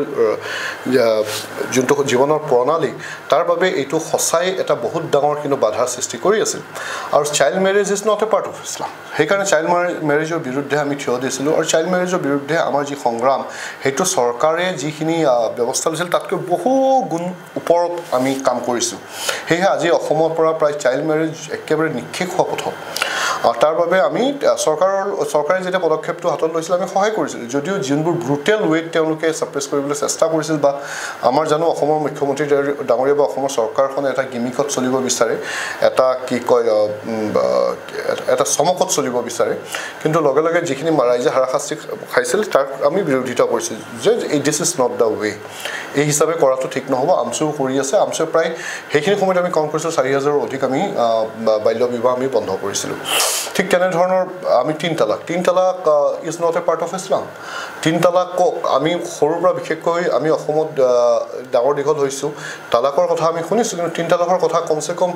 যোনটো জীৱনৰ প্ৰণালী তাৰ বাবে এইটো সঁচাই এটা বহুত ডাঙৰ কিন্তু বাধাৰ সৃষ্টি কৰি আছিল আৰু child marriage is not a part of Islam সেইকাৰণে চাইল্ড মেৰেজৰ বিৰুদ্ধে আমি থিয় দিছিলোঁ আৰু চাইল্ড মেৰেজৰ বিৰুদ্ধে আমাৰ যি সংগ্ৰাম সেইটো চৰকাৰে যিখিনি ব্যৱস্থা লৈছিল তাতকৈ বহু গুণ ওপৰত আমি কাম কৰিছোঁ সেয়েহে আজি অসমৰ পৰা প্ৰায় চাইল্ড মেৰেজ একেবাৰে নিক্ষেপ হোৱা পথত তাৰ বাবে আমি চৰকাৰৰ চৰকাৰে যেতিয়া পদক্ষেপটো হাতত লৈছিল আমি সহায় কৰিছিলোঁ যদিও যোনবোৰ ব্ৰুটেল ৱেত তেওঁলোকে ছাপ্ৰেছ কৰিবলৈ চেষ্টা কৰিছিল বা আমাৰ জানো অসমৰ মুখ্যমন্ত্ৰী ডাঙৰীয়া বা অসমৰ চৰকাৰখনে এটা গিমিকত চলিব বিচাৰে এটা কি কয় এটা চমকত চলিব বিচাৰে কিন্তু লগে লগে যিখিনি ৰাইজে হাৰাশাস্তি খাইছিল তাক আমি বিৰোধিতা কৰিছোঁ যে this is not the way এই হিচাপে কৰাটো ঠিক নহ'ব আমচুও কৰি আছে আমচুৱে প্ৰায় সেইখিনি সময়ত আমি কাউণ্ট কৰিছোঁ চাৰি হাজাৰৰ অধিক আমি বাল্য বিবাহ আমি বন্ধ কৰিছিলোঁ ঠিক তেনেধৰণৰ আমি তিন তালাক তিন তালাক is not a part of Islam তিন তালাকক আমি সৰুৰ পৰা বিশেষকৈ আমি অসমত ডাঙৰ দীঘল হৈছোঁ তালাকৰ কথা আমি শুনিছোঁ কিন্তু তিন তালাকৰ কথা কমচে কম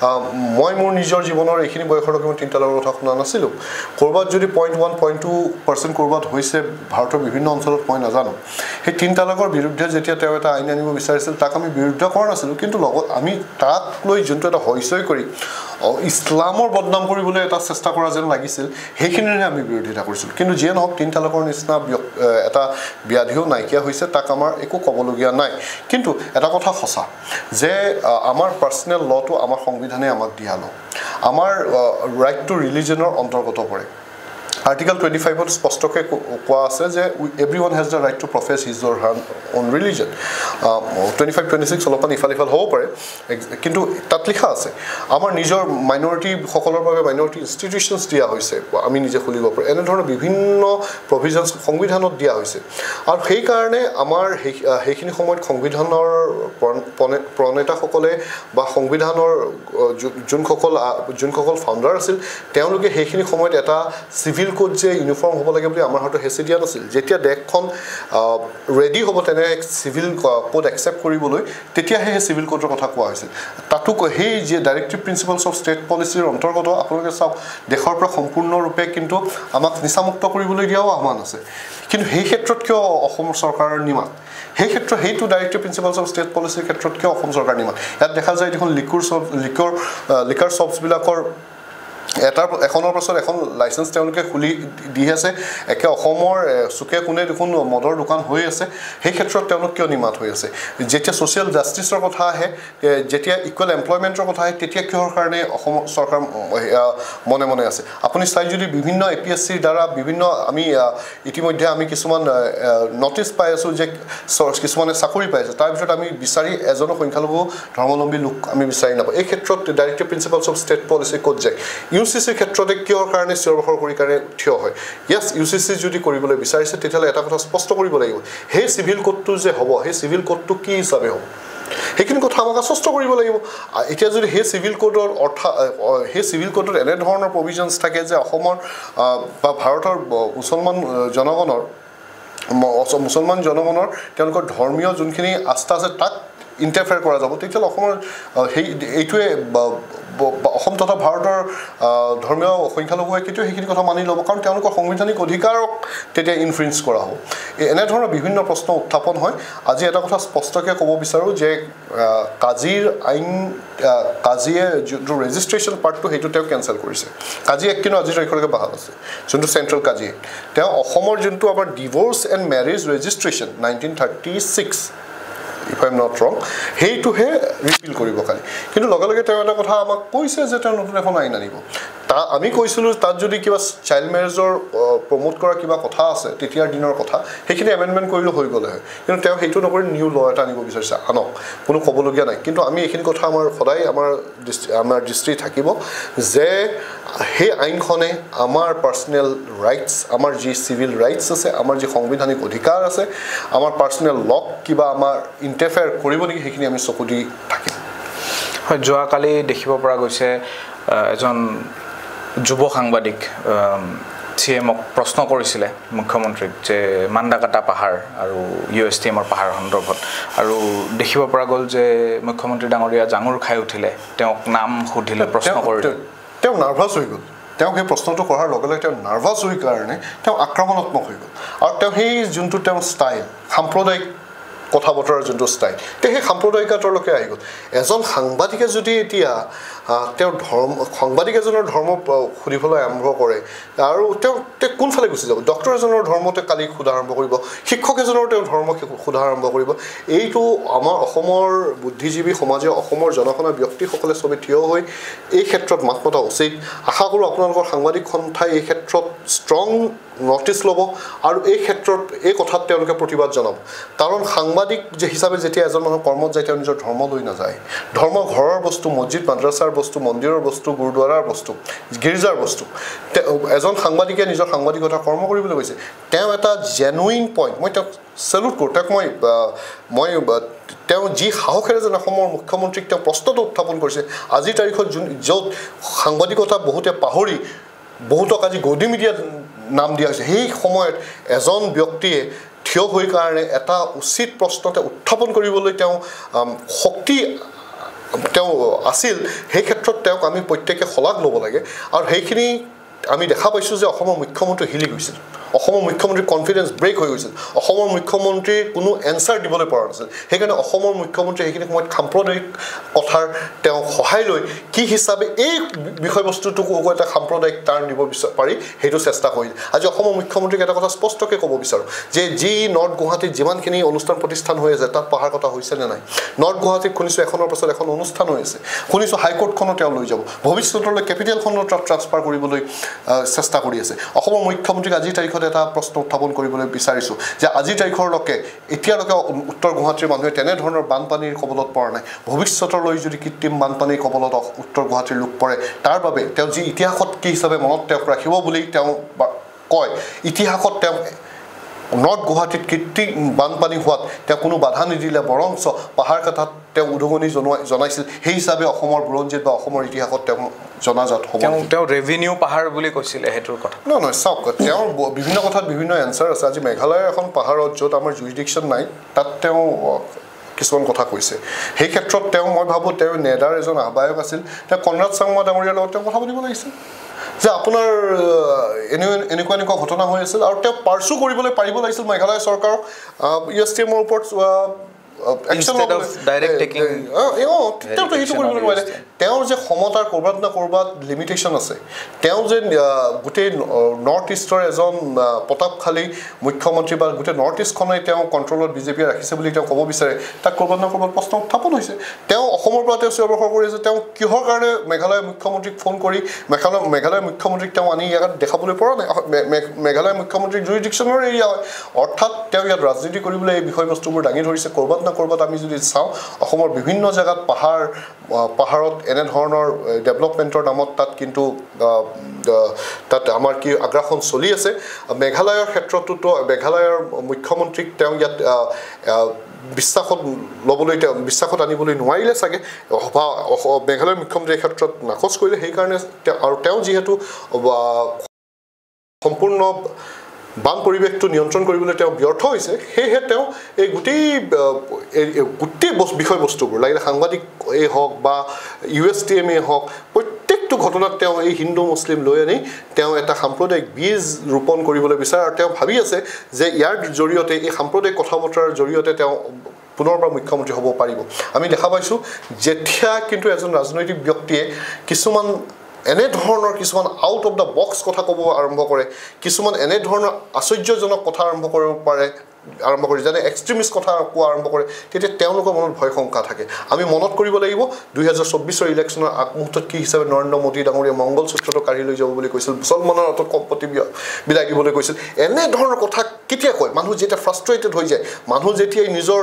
মই মোৰ নিজৰ জীৱনৰ এইখিনি বয়সলৈকে মই তিন তালাকৰ কথা শুনা নাছিলোঁ ক'ৰবাত যদি point one point two percent ক'ৰবাত হৈছে ভাৰতৰ বিভিন্ন অঞ্চলত মই নাজানো সেই তিন তালাকৰ বিৰুদ্ধে যেতিয়া তেওঁ এটা আইন আনিব বিচাৰিছিল তাক আমি বিৰুদ্ধ কৰা নাছিলোঁ কিন্তু লগত আমি তাক লৈ যোনটো এটা হৈচৈ কৰি ইছলামৰ বদনাম কৰিবলৈ এটা চেষ্টা কৰা যেন লাগিছিল সেইখিনিৰে আমি বিৰোধিতা কৰিছিলোঁ কিন্তু যিয়ে নহওক তিন তালাকৰ নিচিনা এটা ব্যাধিও নাইকিয়া হৈছে তাক আমাৰ একো ক'বলগীয়া নাই কিন্তু এটা কথা সঁচা যে আমাৰ পাৰ্চনেল লটো আমাৰ সংবিধানে আমাক দিয়া ল আমাৰ ৰাইট টু ৰিলিজনৰ অন্তৰ্গত পৰে আৰ্টিকল টুৱেণ্টি ফাইভত স্পষ্টকৈ কোৱা আছে যে everyone has the right to profess his or her own religion twenty five twenty six অলপমান ইফাল সিফাল হ'ব পাৰে কিন্তু তাত লিখা আছে আমাৰ নিজৰ মাইনৰিটিসকলৰ বাবে মাইনৰিটি ইনষ্টিটিউশ্যনছ দিয়া হৈছে আমি নিজে খুলিব পাৰোঁ এনেধৰণৰ বিভিন্ন প্ৰভিজনছ সংবিধানত দিয়া হৈছে আৰু সেইকাৰণে আমাৰ সেই সেইখিনি সময়ত সংবিধানৰ প্ৰণেতাসকলে বা সংবিধানৰ যোনসকল যোনসকল ফাউণ্ডাৰ আছিল তেওঁলোকে সেইখিনি সময়ত এটা চিভিল কোড যে ইউনিফৰ্ম হ'ব লাগে বুলি আমাৰ হয়তো হেঁচি দিয়া নাছিল যেতিয়া দেশখন ৰেডি হ'ব তেনে চিভিল কোড একচেপ্ট কৰিবলৈ তেতিয়াহে সেই চিভিল কোডৰ কথা কোৱা হৈছিল তাতো সেই যে ডাইৰেক্টিভ প্ৰিন্সিপালছ অফ ষ্টেট পলিচিৰ অন্তৰ্গত আপোনালোকে চাওক দেশৰ পৰা সম্পূৰ্ণৰূপে কিন্তু আমাক নিচামুক্ত কৰিবলৈ দিয়াও আহ্বান আছে কিন্তু সেই ক্ষেত্ৰত কিয় অসম চৰকাৰৰ নিমাত সেই ক্ষেত্ৰত সেইটো ডাইৰেক্টিভ প্ৰিন্সিপালছ অফ ষ্টেট পলিচিৰ ক্ষেত্ৰত কিয় অসম চৰকাৰ নিমাত ইয়াত দেখা যায় দেখোন লিকুৰ শ্বপ লিকৰ লিকাৰ শ্বপছবিলাকৰ এটাৰ এখনৰ পাছত এখন লাইচেঞ্চ তেওঁলোকে খুলি দি আছে একে অসমৰ চুকে কোণে দেখোন মদৰ দোকান হৈ আছে সেই ক্ষেত্ৰত তেওঁলোক কিয় নিমাত হৈ আছে যেতিয়া ছ'চিয়েল জাষ্টিছৰ কথা আহে যেতিয়া ইকুৱেল এমপ্লয়মেণ্টৰ কথা আহে তেতিয়া কিহৰ কাৰণে অসম চৰকাৰ মনে মনে আছে আপুনি চাই যদি বিভিন্ন এ পি এছ চিৰ দ্বাৰা বিভিন্ন আমি ইতিমধ্যে আমি কিছুমান নটিচ পাই আছোঁ যে কিছুমানে চাকৰি পাই আছে তাৰপিছত আমি বিচাৰি এজনো সংখ্যালঘু ধৰ্মাৱলম্বী লোক আমি বিচাৰি নাপাওঁ এই ক্ষেত্ৰত directive principles of state policy ক'ত যায় ইউ চি চিৰ ক্ষেত্ৰতে কিহৰ কাৰণে চিঞৰ বাখৰ কৰি কাৰণে থিয় হয় য়েছ ইউ চি চি যদি কৰিবলৈ বিচাৰিছে তেতিয়াহ'লে এটা কথা স্পষ্ট কৰিব লাগিব সেই চিভিল কোডটো যে হ'ব সেই চিভিল কোডটো কি হিচাপে হ'ব সেইখিনি কথা আমাক আশ্বস্ত কৰিব লাগিব এতিয়া যদি সেই চিভিল কোডৰ অৰ্থাৎ সেই চিভিল কোডত এনেধৰণৰ প্ৰভিজনছ থাকে যে অসমৰ বা ভাৰতৰ মুছলমান জনগণৰ মুছলমান জনগণৰ তেওঁলোকৰ ধৰ্মীয় যোনখিনি আস্থা আছে তাক ইণ্টাৰফেয়াৰ কৰা যাব তেতিয়াহ'লে অসমৰ সেই এইটোৱে অসম তথা ভাৰতৰ ধৰ্মীয় সংখ্যালঘুৱে কেতিয়াও সেইখিনি কথা মানি ল'ব কাৰণ তেওঁলোকৰ সাংবিধানিক অধিকাৰক তেতিয়া ইনফ্লুৱেঞ্চ কৰা হ'ব এনেধৰণৰ বিভিন্ন প্ৰশ্ন উত্থাপন হয় আজি এটা কথা স্পষ্টকৈ ক'ব বিচাৰোঁ যে কাজিৰ আইন কাজিয়ে যোনটো ৰেজিষ্ট্ৰেশ্যন পাৰ্টটো সেইটো তেওঁ কেঞ্চেল কৰিছে কাজি এক কিন্তু আজিৰ তাৰিখলৈকে বাহাল আছে যোনটো চেণ্ট্ৰেল কাজি তেওঁ অসমৰ যোনটো আমাৰ divorce and marriage registration nineteen thirty six if I am not wrong সেইটোহে ৰিপিল কৰিব খালি কিন্তু লগে লগে তেওঁ এটা কথা আমাক কৈছে যে তেওঁ নতুন এখন আইন আনিব তা আমি কৈছিলোঁ তাত যদি কিবা চাইল্ড মেৰেজৰ প্ৰমোট কৰা কিবা কথা আছে তেতিয়াৰ দিনৰ কথা সেইখিনি এমেণ্ডমেণ্ট কৰিলে হৈ গ'লে হয় কিন্তু তেওঁ সেইটো নকৰি নিউ ল এটা আনিব বিচাৰিছে আনক কোনো ক'বলগীয়া নাই কিন্তু আমি এইখিনি কথা আমাৰ সদায় আমাৰ আমাৰ দৃষ্টি থাকিব যে সেই আইনখনে আমাৰ পাৰ্চনেল ৰাইটছ আমাৰ যি চিভিল ৰাইটছ আছে আমাৰ যি সাংবিধানিক অধিকাৰ আছে আমাৰ পাৰ্চনেল লক কিবা আমাৰ ইণ্টাৰফেয়াৰ কৰিব নেকি সেইখিনি আমি চকু দি থাকিম হয় যোৱাকালি দেখিব পৰা গৈছে এজন যুৱ সাংবাদিক চি এমক প্ৰশ্ন কৰিছিলে মুখ্যমন্ত্ৰীক যে মাণ্ডাকাটা পাহাৰ আৰু ইউ এছ টি এমৰ পাহাৰ সন্দৰ্ভত আৰু দেখিব পৰা গ'ল যে মুখ্যমন্ত্ৰী ডাঙৰীয়া জাঙুৰ খাই উঠিলে তেওঁক নাম সুধিলে প্ৰশ্ন কৰিলে তেওঁ নাৰ্ভাছ হৈ গ'ল তেওঁক সেই প্ৰশ্নটো কৰাৰ লগে লগে তেওঁ নাৰ্ভাছ হৈ কাৰণে তেওঁ আক্ৰমণাত্মক হৈ গ'ল আৰু তেওঁ সেই যোনটো তেওঁ ষ্টাইল সাম্প্ৰদায়িক কথা বতৰাৰ যোনটো ষ্টাইল তে সেই সাম্প্ৰদায়িকতালৈকে আহি গ'ল এজন সাংবাদিকে যদি এতিয়া তেওঁৰ ধৰ্ম সাংবাদিক এজনৰ ধৰ্ম সুধিবলৈ আৰম্ভ কৰে আৰু তেওঁ কোনফালে গুচি যাব ডক্টৰ এজনৰ ধৰ্মতে কালি সোধা আৰম্ভ কৰিব শিক্ষক এজনৰ তেওঁ ধৰ্ম সোধা আৰম্ভ কৰিব এইটো আমাৰ অসমৰ বুদ্ধিজীৱী সমাজে অসমৰ জনসাধাৰণ ব্যক্তিসকলে চবে থিয় হৈ এই ক্ষেত্ৰত মাত মতা উচিত আশা কৰোঁ আপোনালোকৰ সাংবাদিক সন্থাই এই ক্ষেত্ৰত ষ্ট্ৰং নটিছ ল'ব আৰু এই ক্ষেত্ৰত এই কথাত তেওঁলোকে প্ৰতিবাদ জনাব কাৰণ সাংবাদিক যে হিচাপে যেতিয়া এজন মানুহ কৰ্মত যায় তেওঁ নিজৰ ধৰ্ম লৈ নাযায় ধৰ্ম ঘৰৰ বস্তু মছজিদ মাদ্ৰাছাৰ বস্তু মন্দিৰৰ বস্তু গুৰুদ্বাৰাৰ বস্তু গীৰ্জাৰ বস্তু এজন সাংবাদিকে নিজৰ সাংবাদিকতা কৰ্ম কৰিবলৈ গৈছে তেওঁ এটা জেনুইন পইণ্ট মই তেওঁক চেলুট কৰোঁ তেওঁক মই মই তেওঁ যি সাহসেৰে যেন অসমৰ মুখ্যমন্ত্ৰীক তেওঁ প্ৰশ্নটো উত্থাপন কৰিছে আজিৰ তাৰিখত যোন য'ত সাংবাদিকতা বহুতে পাহৰি বহুতক আজি গদি মিডিয়াত নাম দিয়া হৈছে সেই সময়ত এজন ব্যক্তিয়ে থিয় হৈ কাৰণে এটা উচিত প্ৰশ্নতে উত্থাপন কৰিবলৈ তেওঁ শক্তি তেওঁ আছিল সেই ক্ষেত্ৰত তেওঁক আমি প্ৰত্যেকে শলাগ ল'ব লাগে আৰু সেইখিনি আমি দেখা পাইছোঁ যে অসমৰ মুখ্যমন্ত্ৰী হিলি গৈছিল অসমৰ মুখ্যমন্ত্ৰীৰ কনফিডেন্স ব্ৰেক হৈ গৈছিল অসমৰ মুখ্যমন্ত্ৰীৰ কোনো এনচাৰ দিবলৈ পৰা নাছিল সেইকাৰণে অসমৰ মুখ্যমন্ত্ৰীয়ে সেইখিনি সময়ত সাম্প্ৰদায়িক কথাৰ তেওঁ সহায় লৈ কি হিচাপে এই বিষয়বস্তুটোক এটা সাম্প্ৰদায়িক টাৰ্ণ দিব পাৰি সেইটো চেষ্টা কৰিল আজি অসমৰ মুখ্যমন্ত্ৰীক এটা কথা স্পষ্টকৈ ক'ব বিচাৰোঁ যে যি নৰ্থ গুৱাহাটীত যিমানখিনি অনুষ্ঠান প্ৰতিষ্ঠান হৈ আছে তাত পাহাৰ কথা হৈছে নে নাই নৰ্থ গুৱাহাটীত শুনিছোঁ এখনৰ পাছত এখন অনুষ্ঠান হৈ আছে শুনিছোঁ হাইকোৰ্টখনো তেওঁ লৈ যাব ভৱিষ্যতলৈ কেপিটেলখনো ট্ৰান্সফাৰ কৰিবলৈ চেষ্টা কৰি আছে অসমৰ মুখ্যমন্ত্ৰীক আজিৰ তাৰিখত এটা প্ৰশ্ন উত্থাপন কৰিবলৈ বিচাৰিছোঁ যে আজিৰ তাৰিখৰলৈকে এতিয়ালৈকে উত্তৰ গুৱাহাটীৰ মানুহে তেনেধৰণৰ বানপানীৰ কবলত পৰা নাই ভৱিষ্যতলৈ যদি কৃত্ৰিম বানপানীৰ কবলত উত্তৰ গুৱাহাটীৰ লোক পৰে তাৰ বাবে তেওঁ যি ইতিহাসত কি হিচাপে মনত তেওঁক ৰাখিব বুলি তেওঁ কয় ইতিহাসত তেওঁ নৰ্থ গুৱাহাটীত কৃত্ৰিম বানপানী হোৱাত তেওঁ কোনো বাধা নিদিলে বৰঞ্চ পাহাৰ কাটাত তেওঁ উদগনি জনোৱা জনাইছিল সেই হিচাপে অসমৰ বুৰঞ্জীত বা অসমৰ ইতিহাসত তেওঁ জনাজাত হ'ব তেওঁ ৰেভিনিউ পাহাৰ বুলি কৈছিলে সেইটোৰ কথা নহয় নহয় চাওক তেওঁৰ বিভিন্ন কথাত বিভিন্ন এনচাৰ আছে আজি মেঘালয়ৰ এখন পাহাৰত য'ত আমাৰ জুৰিডিকশ্যন নাই তাত তেওঁ কিছুমান কথা কৈছে সেই ক্ষেত্ৰত তেওঁ মই ভাবোঁ তেওঁ নেডাৰ এজন আহ্বায়ক আছিল তেওঁ কনৰাড চাংমা ডাঙৰীয়াৰ লগত তেওঁ কথা পাতিব লাগিছিল যে আপোনাৰ এনে এনেকুৱা এনেকুৱা ঘটনা হৈ আছিল আৰু তেওঁ পাৰ্চু কৰিবলৈ পাৰিব লাগিছিল মেঘালয় চৰকাৰক ইউ এছ টি এমৰ ওপৰত তেওঁৰ যে সমতাৰ ক'ৰবাত না ক'ৰবাত লিমিটেশ্যন আছে তেওঁ যে গোটেই নৰ্থ ইষ্টৰ এজন প্ৰতাপশালী মুখ্যমন্ত্ৰী বা গোটেই নৰ্থ ইষ্টখনে তেওঁ কণ্ট্ৰলত বিজেপিয়ে ৰাখিছে বুলি তেওঁ ক'ব বিচাৰে তাক ক'ৰবাত না ক'ৰবাত প্ৰশ্ন উত্থাপন হৈছে তেওঁ অসমৰ পৰা তেওঁ চিঞৰ-বাখৰ কৰি আছে তেওঁ কিহৰ কাৰণে মেঘালয়ৰ মুখ্যমন্ত্ৰীক ফোন কৰি মেঘালয় মেঘালয়ৰ মুখ্যমন্ত্ৰীক তেওঁ আনি ইয়াত দেখাবলৈ পৰা নাই মেঘালয়ৰ মুখ্যমন্ত্ৰীৰ জুৰিডিকশ্যনৰ এৰিয়া হয় অৰ্থাৎ তেওঁ ইয়াত ৰাজনীতি কৰিবলৈ এই বিষয়বস্তুবোৰ দাঙি ধৰিছে ক'ৰবাত না ক'ৰবাত আমি যদি চাওঁ অসমৰ বিভিন্ন জেগাত পাহাৰ পাহাৰত এনেধৰণৰ ডেভেলপমেণ্টৰ নামত তাত কিন্তু তাত আমাৰ কি আগ্ৰাসন চলি আছে মেঘালয়ৰ ক্ষেত্ৰতোতো মেঘালয়ৰ মুখ্যমন্ত্ৰীক তেওঁ ইয়াত বিশ্বাসত ল'বলৈ তেওঁ বিশ্বাসত আনিবলৈ নোৱাৰিলে চাগে বা মেঘালয়ৰ মুখ্যমন্ত্ৰীৰ ক্ষেত্ৰত নাকচ কৰিলে সেইকাৰণে আৰু তেওঁ যিহেতু সম্পূৰ্ণ বান পৰিৱেশটো নিয়ন্ত্ৰণ কৰিবলৈ তেওঁ ব্যৰ্থ হৈছে সেয়েহে তেওঁ এই গোটেই গোটেই বিষয়বস্তুবোৰ লাগিলে সাংবাদিকেই হওক বা ইউ এছ টি এমেই হওক প্ৰত্যেকটো ঘটনাত তেওঁ এই হিন্দু মুছলিম লৈ আনি তেওঁ এটা সাম্প্ৰদায়িক বীজ ৰোপণ কৰিবলৈ বিচাৰে আৰু তেওঁ ভাবি আছে যে ইয়াৰ জৰিয়তে এই সাম্প্ৰদায়িক কথা বতৰাৰ জৰিয়তে তেওঁ পুনৰবাৰ মুখ্যমন্ত্ৰী হ'ব পাৰিব আমি দেখা পাইছোঁ যেতিয়া কিন্তু এজন ৰাজনৈতিক ব্যক্তিয়ে কিছুমান এনেধৰণৰ কিছুমান আউট অফ দ্য বক্স কথা ক'ব আৰম্ভ কৰে কিছুমান এনেধৰণৰ আশ্চৰ্যজনক কথা আৰম্ভ কৰিব পাৰে আৰম্ভ কৰে যেনে এক্সট্ৰিমিষ্ট কথা কোৱা আৰম্ভ কৰে তেতিয়া তেওঁলোকৰ মনত ভয় শংকা থাকে আমি মনত কৰিব লাগিব দুই হাজাৰ চৌব্বিছৰ ইলেকশ্যনৰ আগমুহূৰ্তত কি হিচাপে নৰেন্দ্ৰ মোদী ডাঙৰীয়া মংগল সূত্ৰটো কাঢ়ি লৈ যাব বুলি কৈছিল মুছলমানৰ হাতত সম্পত্তি বিলাই দিবলৈ কৈছিল এনে ধৰণৰ কথা কেতিয়া কয় মানুহ যেতিয়া ফ্ৰাষ্ট্ৰেটেড হৈ যায় মানুহ যেতিয়া নিজৰ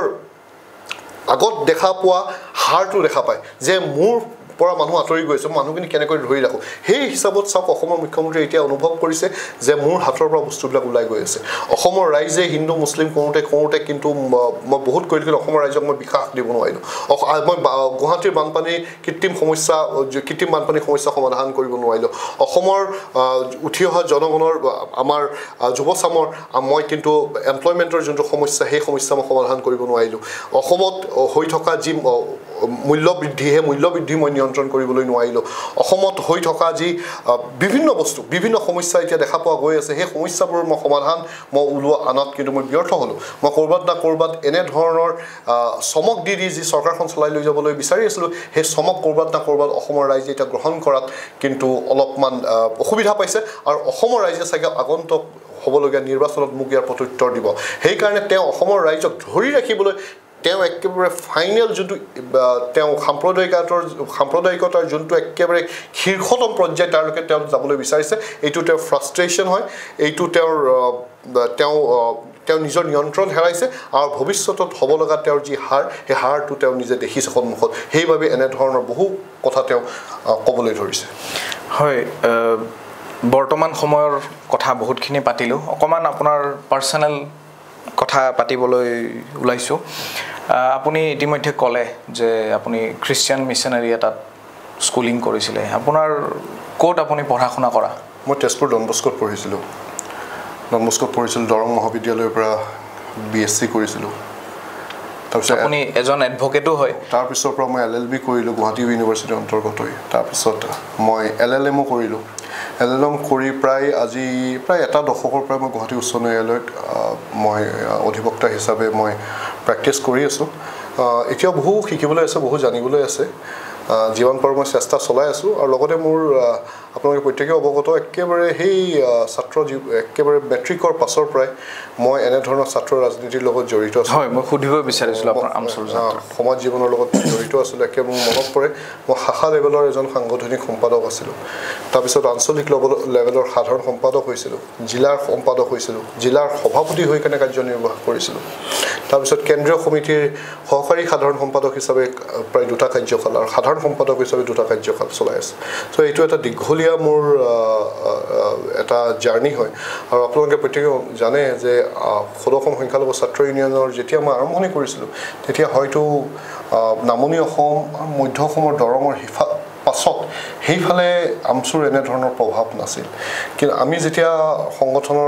আগত দেখা পোৱা হাৰটো দেখা পায় যে মোৰ পৰা মানুহ আঁতৰি গৈছে মানুহখিনি কেনেকৈ ধৰি ৰাখো সেই হিচাপত চাওক অসমৰ মুখ্যমন্ত্ৰী এতিয়া অনুভৱ কৰিছে যে মোৰ হাতৰ পৰা বস্তুবিলাক ওলাই গৈ আছে অসমৰ ৰাইজে হিন্দু মুছলিম কৰোঁতে কৰোঁতে কিন্তু মই বহুত কৈ দিলোঁ অসমৰ ৰাইজক মই বিকাশ দিব নোৱাৰিলোঁ মই গুৱাহাটীৰ বানপানী কৃত্ৰিম সমস্যা কৃত্ৰিম বানপানীৰ সমস্যা সমাধান কৰিব নোৱাৰিলোঁ অসমৰ উঠি অহা জনগণৰ আমাৰ যুৱচামৰ মই কিন্তু এমপ্লয়মেণ্টৰ যোনটো সমস্যা সেই সমস্যা মই সমাধান কৰিব নোৱাৰিলোঁ অসমত হৈ থকা যি মূল্য বৃদ্ধি সেই মূল্য বৃদ্ধি মই নিয়ন্ত্ৰণ কৰিবলৈ নোৱাৰিলোঁ অসমত হৈ থকা যি বিভিন্ন বস্তু বিভিন্ন সমস্যা এতিয়া দেখা পোৱা গৈ আছে সেই সমস্যাবোৰৰ মই সমাধান মই ওলোৱা আনত কিন্তু মই ব্যৰ্থ হ'লোঁ মই ক'ৰবাত না ক'ৰবাত এনেধৰণৰ চমক দি দি যি চৰকাৰখন চলাই লৈ যাবলৈ বিচাৰি আছিলোঁ সেই চমক ক'ৰবাত না ক'ৰবাত অসমৰ ৰাইজে এতিয়া গ্ৰহণ কৰাত কিন্তু অলপমান অসুবিধা পাইছে আৰু অসমৰ ৰাইজে চাগে আগন্তুক হ'বলগীয়া নিৰ্বাচনত মোক ইয়াৰ প্ৰত্যুত্তৰ দিব সেইকাৰণে তেওঁ অসমৰ ৰাইজক ধৰি ৰাখিবলৈ তেওঁ একেবাৰে ফাইনেল যোনটো তেওঁ সাম্প্ৰদায়িকতাৰ সাম্প্ৰদায়িকতাৰ যোনটো একেবাৰে শীৰ্ষতম পৰ্যায় তাৰলৈকে তেওঁ যাবলৈ বিচাৰিছে এইটো তেওঁৰ ফ্ৰাষ্ট্ৰেশ্যন হয় এইটো তেওঁৰ তেওঁ তেওঁ নিজৰ নিয়ন্ত্ৰণ হেৰাইছে আৰু ভৱিষ্যতত হ'ব লগা তেওঁৰ যি হাৰ সেই হাৰটো তেওঁ নিজে দেখিছে সন্মুখত সেইবাবে এনেধৰণৰ বহু কথা তেওঁ ক'বলৈ ধৰিছে হয় বৰ্তমান সময়ৰ কথা বহুতখিনি পাতিলোঁ অকণমান আপোনাৰ পাৰ্চনেল কথা পাতিবলৈ ওলাইছোঁ আপুনি ইতিমধ্যে ক'লে যে আপুনি খ্ৰীষ্টিয়ান মিছনেৰী এটাত স্কুলিং কৰিছিলে আপোনাৰ ক'ত আপুনি পঢ়া শুনা কৰা মই তেজপুৰ ডন বস্কোত পঢ়িছিলোঁ ডন বস্কোত পঢ়িছিলোঁ দৰং মহাবিদ্যালয়ৰ পৰা বি এছ চি কৰিছিলোঁ তাৰপিছত আপুনি এজন এডভকেটো হয় তাৰপিছৰ পৰা মই এল এল বি কৰিলোঁ গুৱাহাটী ইউনিভাৰ্চিটিৰ অন্তৰ্গত হৈ তাৰপিছত মই এল এল এমো কৰিলোঁ এল এল এম কৰি প্ৰায় আজি প্ৰায় এটা দশকৰ পৰা মই গুৱাহাটী উচ্চ ন্যায়ালয়ত মই অধিবক্তা হিচাপে মই প্ৰেক্টিছ কৰি আছোঁ এতিয়াও বহু শিকিবলৈ আছে বহু জানিবলৈ আছে যিমান পাৰোঁ মই চেষ্টা চলাই আছোঁ আৰু লগতে মোৰ আপোনালোকে প্ৰত্যেকেই অৱগত একেবাৰে সেই ছাত্ৰ একেবাৰে মেট্ৰিকৰ পাছৰ পৰাই মই এনেধৰণৰ ছাত্ৰ ৰাজনীতিৰ লগত জড়িত আছোঁ হয় মই সুধিব বিচাৰিছিলোঁ আপোনাৰ আমচুৰ সমাজ জীৱনৰ লগত জড়িত আছিলোঁ একে মোৰ মনত পৰে মই শাখা লেভেলৰ এজন সাংগঠনিক সম্পাদক আছিলোঁ তাৰপিছত আঞ্চলিক লেভেলৰ সাধাৰণ সম্পাদক হৈছিলোঁ জিলাৰ সম্পাদক হৈছিলোঁ জিলাৰ সভাপতি হৈ কেনে কাৰ্যনিৰ্বাহ কৰিছিলোঁ তাৰপিছত কেন্দ্ৰীয় সমিতিৰ সহকাৰী সাধাৰণ সম্পাদক হিচাপে প্ৰায় দুটা কাৰ্যকাল আৰু সাধাৰণ সম্পাদক হিচাপে দুটা কাৰ্যকাল চলাই আছে চ' এইটো এটা দীঘলীয়া মোৰ এটা জাৰ্ণি হয় আৰু আপোনালোকে প্ৰত্যেকে জানে যে ষোড়শম সংখ্যালঘু ছাত্ৰ ইউনিয়নৰ যেতিয়া মই আৰম্ভণি কৰিছিলোঁ তেতিয়া হয়তো নামনি অসম মধ্য অসমৰ দৰঙৰ সিফা পাছত সেইফালে আমচুৰ এনেধৰণৰ প্ৰভাৱ নাছিল কিন্তু আমি যেতিয়া সংগঠনৰ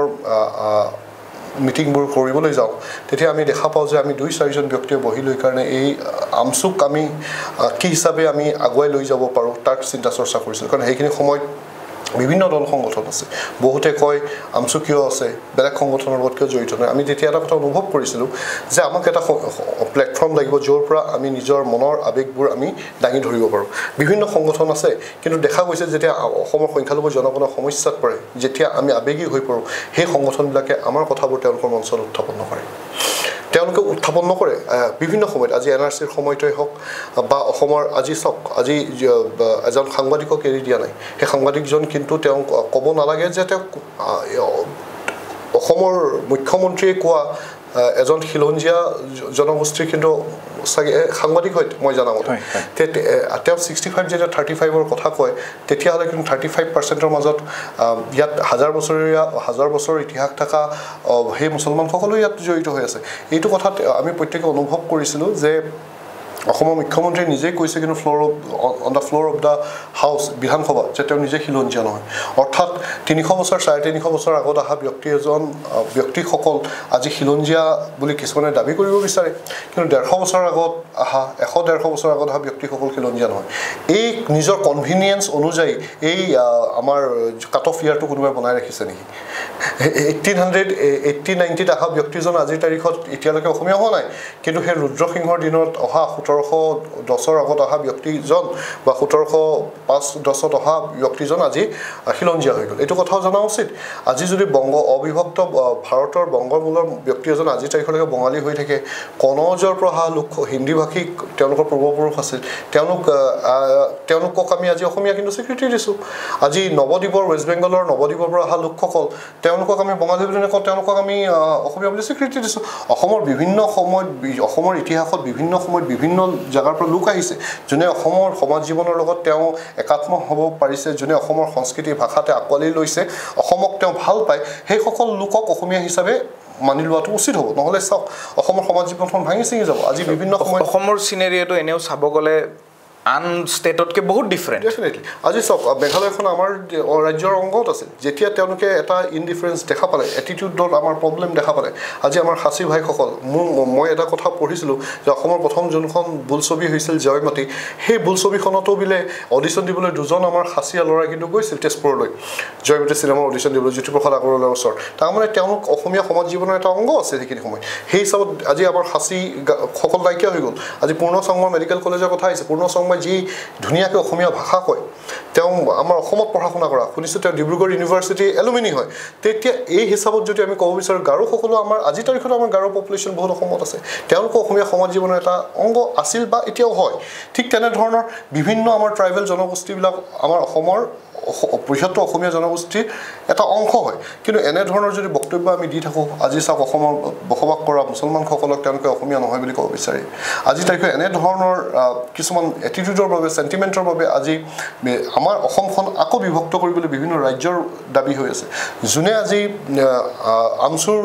মিটিংবোৰ কৰিবলৈ যাওঁ তেতিয়া আমি দেখা পাওঁ যে আমি দুই চাৰিজন ব্যক্তিয়ে বহি লৈ কাৰণে এই আমচুক আমি কি হিচাপে আমি আগুৱাই লৈ যাব পাৰোঁ তাক চিন্তা চৰ্চা কৰিছিলোঁ কাৰণ সেইখিনি সময়ত বিভিন্ন দল সংগঠন আছে বহুতে কয় আমচু কিয় আছে বেলেগ সংগঠনৰ লগত কিয় জড়িত নহয় আমি তেতিয়া এটা কথা অনুভৱ কৰিছিলোঁ যে আমাক এটা প্লেটফৰ্ম লাগিব য'ৰ পৰা আমি নিজৰ মনৰ আৱেগবোৰ আমি দাঙি ধৰিব পাৰোঁ বিভিন্ন সংগঠন আছে কিন্তু দেখা গৈছে যেতিয়া অসমৰ সংখ্যালঘু জনগণৰ সমস্যাত পৰে যেতিয়া আমি আৱেগিক হৈ পৰোঁ সেই সংগঠনবিলাকে আমাৰ কথাবোৰ তেওঁলোকৰ মঞ্চত উত্থাপন নকৰে তেওঁলোকে উত্থাপন নকৰে বিভিন্ন সময়ত আজি এন আৰ চিৰ সময়তেই হওক বা অসমৰ আজি চাওক আজি এজন সাংবাদিকক এৰি দিয়া নাই সেই সাংবাদিকজন কিন্তু তেওঁ ক'ব নালাগে যে তেওঁ অসমৰ মুখ্যমন্ত্ৰীয়ে কোৱা এজন খিলঞ্জীয়া জনগোষ্ঠীৰ কিন্তু চাগে সাংবাদিক হয় মই জনামতে তেওঁ ছিক্সটি ফাইভ যেতিয়া থাৰ্টি ফাইভৰ কথা কয় তেতিয়াহ'লে কিন্তু থাৰ্টি ফাইভ পাৰ্চেণ্টৰ মাজত ইয়াত হাজাৰ বছৰীয়া হাজাৰ বছৰৰ ইতিহাস থকা সেই মুছলমানসকলো ইয়াত জড়িত হৈ আছে এইটো কথাত আমি প্ৰত্যেকে অনুভৱ কৰিছিলোঁ যে অসমৰ মুখ্যমন্ত্ৰীয়ে নিজেই কৈছে কিন্তু floor of on the floor of the house বিধানসভা যে তেওঁ নিজে খিলঞ্জীয়া নহয় অৰ্থাৎ তিনিশ বছৰ চাৰে তিনিশ বছৰ আগত অহা ব্যক্তি এজন ব্যক্তিসকল আজি খিলঞ্জীয়া বুলি কিছুমানে দাবী কৰিব বিচাৰে কিন্তু ডেৰশ বছৰ আগত অহা এশ ডেৰশ বছৰ আগত অহা ব্যক্তিসকল খিলঞ্জীয়া নহয় এই নিজৰ কনভিনিয়েঞ্চ অনুযায়ী এই আমাৰ কাট অফ ইয়াৰটো কোনোবাই বনাই ৰাখিছে নেকি এইটিন হাণ্ড্ৰেড এইট্টি নাইণ্টিত অহা ব্যক্তিজন আজিৰ তাৰিখত এতিয়ালৈকে অসমীয়া হোৱা নাই কিন্তু সেই ৰুদ্ৰসিংহৰ দিনত অহা সোতৰশ দহৰ আগত অহা ব্যক্তিজন বা সোতৰশ পাঁচ দহত অহা ব্যক্তিজন আজি খিলঞ্জীয়া হৈ গ'ল এইটো কথাও জনা উচিত আজি যদি বংগ অবিভক্ত ভাৰতৰ বংগৰ মূলৰ ব্যক্তি এজন আজিৰ তাৰিখলৈকে বঙালী হৈ থাকে কনৌজৰ পৰা অহা লোক হিন্দী ভাষিক তেওঁলোকৰ পূৰ্বপুৰুষ আছিল তেওঁলোক তেওঁলোকক আমি আজি অসমীয়া কিন্তু স্বীকৃতি দিছোঁ আজি নৱদ্বীপৰ ৱেষ্ট বেংগলৰ নৱদ্বীপৰ পৰা অহা লোকসকল তেওঁলোকক আমি বঙালী বুলি নকওঁ তেওঁলোকক আমি অসমীয়া বুলি স্বীকৃতি দিছোঁ অসমৰ বিভিন্ন সময়ত অসমৰ ইতিহাসত বিভিন্ন সময়ত বিভিন্ন জেগাৰ পৰা লোক আহিছে যোনে অসমৰ সমাজ জীৱনৰ লগত তেওঁ একাত্ম হ'ব পাৰিছে যোনে অসমৰ সংস্কৃতি ভাষাতে আঁকোৱালি লৈছে অসমক তেওঁ ভাল পায় সেই সকল লোকক অসমীয়া হিচাপে মানি লোৱাটো উচিত হ'ব নহ'লে চাওক অসমৰ সমাজ জীৱনখন ভাঙি চিঙি যাব আজি বিভিন্ন সময়ত অসমৰ চিনেৰিয়াটো এনেও চাব গ'লে আন ষ্টেটতকৈ বহুত ডিফাৰেণ্ট ডেফিনেটলি আজি চাওক মেঘালয়খন আমাৰ ৰাজ্যৰ অংগত আছিল যেতিয়া তেওঁলোকে এটা ইনডিফাৰেঞ্চ দেখা পালে এটিটিউডত আমাৰ প্ৰব্লেম দেখা পালে আজি আমাৰ সাঁচী ভাইসকল মোৰ মই এটা কথা পঢ়িছিলোঁ যে অসমৰ প্ৰথম যোনখন বোলছবি হৈছিল জয়মতী সেই বোলছবিখনতো বোলে অডিশ্যন দিবলৈ দুজন আমাৰ সাঁচীয়া ল'ৰাই কিন্তু গৈছিল তেজপুৰলৈ জয়মতী চিনেমাৰ অডিশ্যন দিবলৈ জ্যোতিপ্ৰসাদ আগৰৱালাৰ ওচৰত তাৰমানে তেওঁলোক অসমীয়া সমাজ জীৱনৰ এটা অংগ আছে সেইখিনি সময়ত সেই হিচাপত আজি আমাৰ সাঁচী সকল নাইকিয়া হৈ গ'ল আজি পূৰ্ণ সংগম মেডিকেল কলেজৰ কথা আহিছে পূৰ্ণ সংগম যি ধুনীয়াকৈ অসমীয়া ভাষা কয় তেওঁ আমাৰ অসমত পঢ়া শুনা কৰা শুনিছোঁ তেওঁ ডিব্ৰুগড় ইউনিভাৰ্চিটি এলুমিনি হয় তেতিয়া এই হিচাপত যদি আমি ক'ব বিচাৰোঁ গাৰোসকলো আমাৰ আজিৰ তাৰিখত আমাৰ গাৰো পপুলেশ্যন বহুত অসমত আছে তেওঁলোকো অসমীয়া সমাজ জীৱনৰ এটা অংগ আছিল বা এতিয়াও হয় ঠিক তেনেধৰণৰ বিভিন্ন আমাৰ ট্ৰাইবেল জনগোষ্ঠীবিলাক আমাৰ অসমৰ বৃহত্তৰ অসমীয়া জনগোষ্ঠীৰ এটা অংশ হয় কিন্তু এনেধৰণৰ যদি বক্তব্য আমি দি থাকোঁ আজি চাওক অসমৰ বসবাস কৰা মুছলমানসকলক তেওঁলোকে অসমীয়া নহয় বুলি ক'ব বিচাৰে আজিৰ তাৰিখত এনেধৰণৰ কিছুমান এটিটিউডৰ বাবে চেণ্টিমেণ্টৰ বাবে আজি আমাৰ অসমখন আকৌ বিভক্ত কৰিবলৈ বিভিন্ন ৰাজ্যৰ দাবী হৈ আছে যোনে আজি আমচুৰ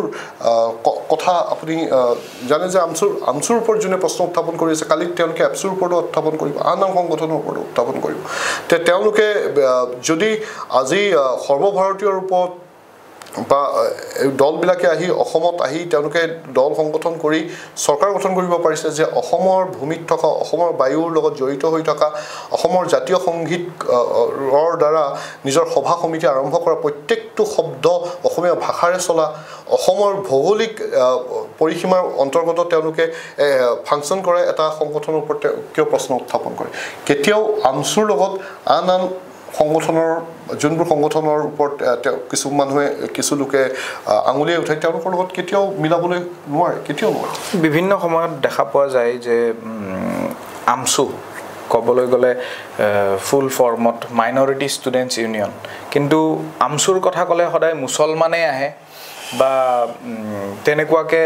কথা আপুনি জানে যে আমচুৰ আমচুৰ ওপৰত যোনে প্ৰশ্ন উত্থাপন কৰি আছে কালি তেওঁলোকে এপচুৰ ওপৰতো উত্থাপন কৰিব আন আন সংগঠনৰ ওপৰতো উত্থাপন কৰিব তে তেওঁলোকে যদি আজি সৰ্বভাৰতীয় ৰূপত বা দলবিলাকে আহি অসমত আহি তেওঁলোকে দল সংগঠন কৰি চৰকাৰ গঠন কৰিব পাৰিছে যে অসমৰ ভূমিত থকা অসমৰ বায়ুৰ লগত জড়িত হৈ থকা অসমৰ জাতীয় সংগীতৰ দ্বাৰা নিজৰ সভা সমিতি আৰম্ভ কৰা প্ৰত্যেকটো শব্দ অসমীয়া ভাষাৰে চলা অসমৰ ভৌগোলিক পৰিসীমাৰ অন্তৰ্গত তেওঁলোকে ফাংচন কৰে এটা সংগঠনৰ ওপৰত কিয় প্ৰশ্ন উত্থাপন কৰে কেতিয়াও আমচুৰ লগত আন আন সংগঠনৰ যোনবোৰ সংগঠনৰ ওপৰত কিছু মানুহে কিছু লোকে আঙুলিয়াই উঠাই তেওঁলোকৰ লগত কেতিয়াও মিলাবলৈ নোৱাৰে কেতিয়াও নোৱাৰে বিভিন্ন সময়ত দেখা পোৱা যায় যে আমচু ক'বলৈ গ'লে ফুল ফৰ্মত মাইনৰিটি ষ্টুডেণ্টছ ইউনিয়ন কিন্তু আমচুৰ কথা ক'লে সদায় মুছলমানেই আহে বা তেনেকুৱাকৈ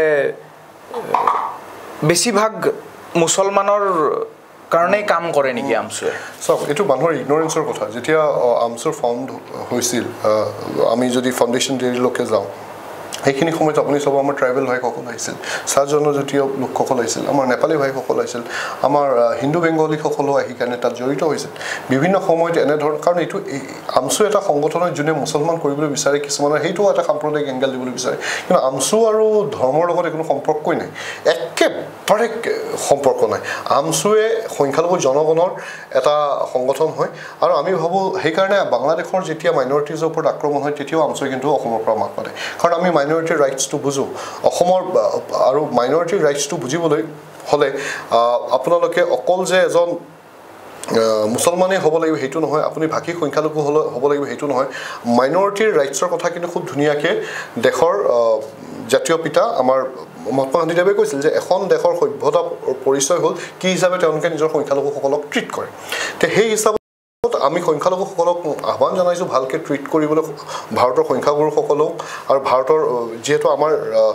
বেছিভাগ মুছলমানৰ কাৰণেই কাম কৰে নেকি আমচুৱে চাওক এইটো মানুহৰ ইগনৰেঞ্চৰ কথা যেতিয়া আমচুৰ ফাউণ্ড হৈছিল আমি যদি ফাউণ্ডেশ্যন ডেৰিলৈকে যাওঁ সেইখিনি সময়ত আপুনি চাব আমাৰ ট্ৰাইবেল ভাইসকল আহিছিল চাহ জনজাতীয় লোকসকল আহিছিল আমাৰ নেপালী ভাইসকল আহিছিল আমাৰ হিন্দু বেংগলীসকলো আহি কাৰণে তাত জড়িত হৈছিল বিভিন্ন সময়ত এনেধৰণৰ কাৰণ এইটো আমচু এটা সংগঠনৰ যোনে মুছলমান কৰিবলৈ বিচাৰে কিছুমানে সেইটোও এটা সাম্প্ৰদায়িক এংগেল দিবলৈ বিচাৰে কিন্তু আমচু আৰু ধৰ্মৰ লগত কোনো সম্পৰ্কই নাই একেবাৰে সম্পৰ্ক নাই আমচুৱে সংখ্যালঘু জনগণৰ এটা সংগঠন হয় আৰু আমি ভাবোঁ সেইকাৰণে বাংলাদেশৰ যেতিয়া মাইনৰিটিজৰ ওপৰত আক্ৰমণ হয় তেতিয়াও আমচুৱে কিন্তু অসমৰ পৰা মাত মাতে কাৰণ আমি মাইনৰিটিৰ ৰাইটছটো বুজোঁ অসমৰ আৰু মাইনৰিটিৰ ৰাইটছটো বুজিবলৈ হ'লে আপোনালোকে অকল যে এজন মুছলমানেই হ'ব লাগিব সেইটো নহয় আপুনি ভাষিক সংখ্যালঘু হ'লে হ'ব লাগিব সেইটো নহয় মাইনৰিটিৰ ৰাইটছৰ কথা কিন্তু খুব ধুনীয়াকৈ দেশৰ জাতীয় পিতা আমাৰ মহাত্মা গান্ধীদেৱে কৈছিল যে এখন দেশৰ সভ্যতা পৰিচয় হ'ল কি হিচাপে তেওঁলোকে নিজৰ সংখ্যালঘুসকলক ট্ৰিট কৰে তে সেই হিচাপত আমি সংখ্যালঘুসকলক আহ্বান জনাইছোঁ ভালকৈ ট্ৰিট কৰিবলৈ ভাৰতৰ সংখ্যাগুৰুসকলক আৰু ভাৰতৰ যিহেতু আমাৰ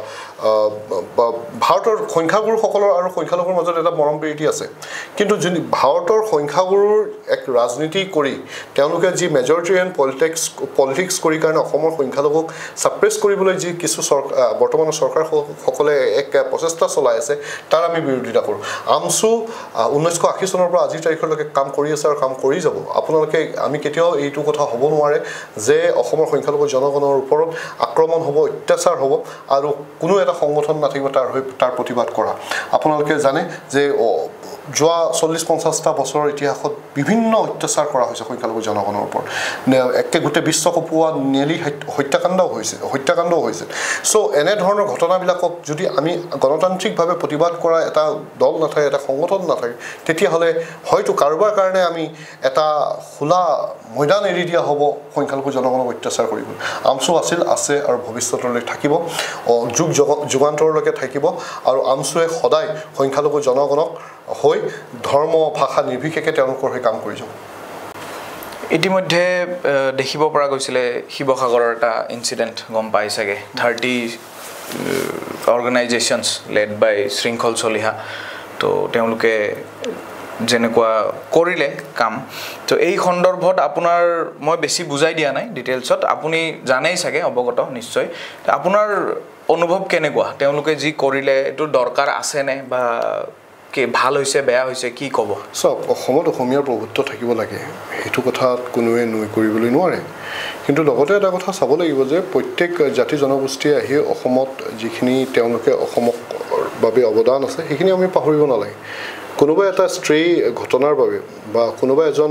ভাৰতৰ সংখ্যাগুৰুসকলৰ আৰু সংখ্যালঘুৰ মাজত এটা মৰম প্ৰীতি আছে কিন্তু যদি ভাৰতৰ সংখ্যাগুৰুৰ এক ৰাজনীতি কৰি তেওঁলোকে যি মেজৰিটেৰিয়ান পলিটিক্স পলিটিক্স কৰি কাৰণে অসমৰ সংখ্যালঘুক ছাপ্ৰেছ কৰিবলৈ যি কিছু চৰকাৰ বৰ্তমানৰ চৰকাৰসকলে এক প্ৰচেষ্টা চলাই আছে তাৰ আমি বিৰোধিতা কৰোঁ আমচু ঊনৈছশ আশী চনৰ পৰা আজিৰ তাৰিখলৈকে কাম কৰি আছে আৰু কাম কৰি যাব আপোনালোকে আমি কেতিয়াও এইটো কথা হ'ব নোৱাৰে যে অসমৰ সংখ্যালঘু জনগণৰ ওপৰত আক্ৰমণ হ'ব অত্যাচাৰ হ'ব আৰু কোনো এটা সংগঠন নাথাকিব তাৰ হৈ তাৰ প্ৰতিবাদ কৰা আপোনালোকে জানে যে যোৱা চল্লিছ পঞ্চাছটা বছৰৰ ইতিহাসত বিভিন্ন অত্যাচাৰ কৰা হৈছে সংখ্যালঘু জনগণৰ ওপৰত একে গোটেই বিশ্ব কঁপোৱা নেলি হত্যাকাণ্ডও হৈছে হত্যাকাণ্ডও হৈছে চ' এনেধৰণৰ ঘটনাবিলাকক যদি আমি গণতান্ত্ৰিকভাৱে প্ৰতিবাদ কৰা এটা দল নাথাকে এটা সংগঠন নাথাকে তেতিয়াহ'লে হয়তো কাৰোবাৰ কাৰণে আমি এটা খোলা ময়দান এৰি দিয়া হ'ব সংখ্যালঘু জনগণক অত্যাচাৰ কৰিবলৈ আমচু আছিল আছে আৰু ভৱিষ্যতলৈ থাকিব যুগ যুগান্তৰলৈকে থাকিব আৰু আমচুৱে সদায় সংখ্যালঘু জনগণক হৈ ধৰ্ম ভাষা নিৰ্বিশেষে তেওঁলোকৰ হৈ কাম কৰি যাব ইতিমধ্যে দেখিব পৰা গৈছিলে শিৱসাগৰৰ এটা ইনচিডেণ্ট গম পাই চাগে থাৰ্টি অৰ্গেনাইজেশ্যনছ লেড বাই শৃংখল চলিহা তো তেওঁলোকে যেনেকুৱা কৰিলে কাম তো এই সন্দৰ্ভত আপোনাৰ মই বেছি বুজাই দিয়া নাই ডিটেইলছত আপুনি জানেই চাগে অৱগত নিশ্চয় আপোনাৰ অনুভৱ কেনেকুৱা তেওঁলোকে যি কৰিলে এইটো দৰকাৰ আছেনে বা কি ভাল হৈছে বেয়া হৈছে কি ক'ব চাওক অসমত অসমীয়াৰ প্ৰভুত্ব থাকিব লাগে সেইটো কথাত কোনোৱে নুই কৰিবলৈ নোৱাৰে কিন্তু লগতে এটা কথা চাব লাগিব যে প্ৰত্যেক জাতি জনগোষ্ঠীয়ে আহি অসমত যিখিনি তেওঁলোকে অসমক বাবে অৱদান আছে সেইখিনি আমি পাহৰিব নালাগে কোনোবা এটা ষ্ট্ৰে ঘটনাৰ বাবে বা কোনোবা এজন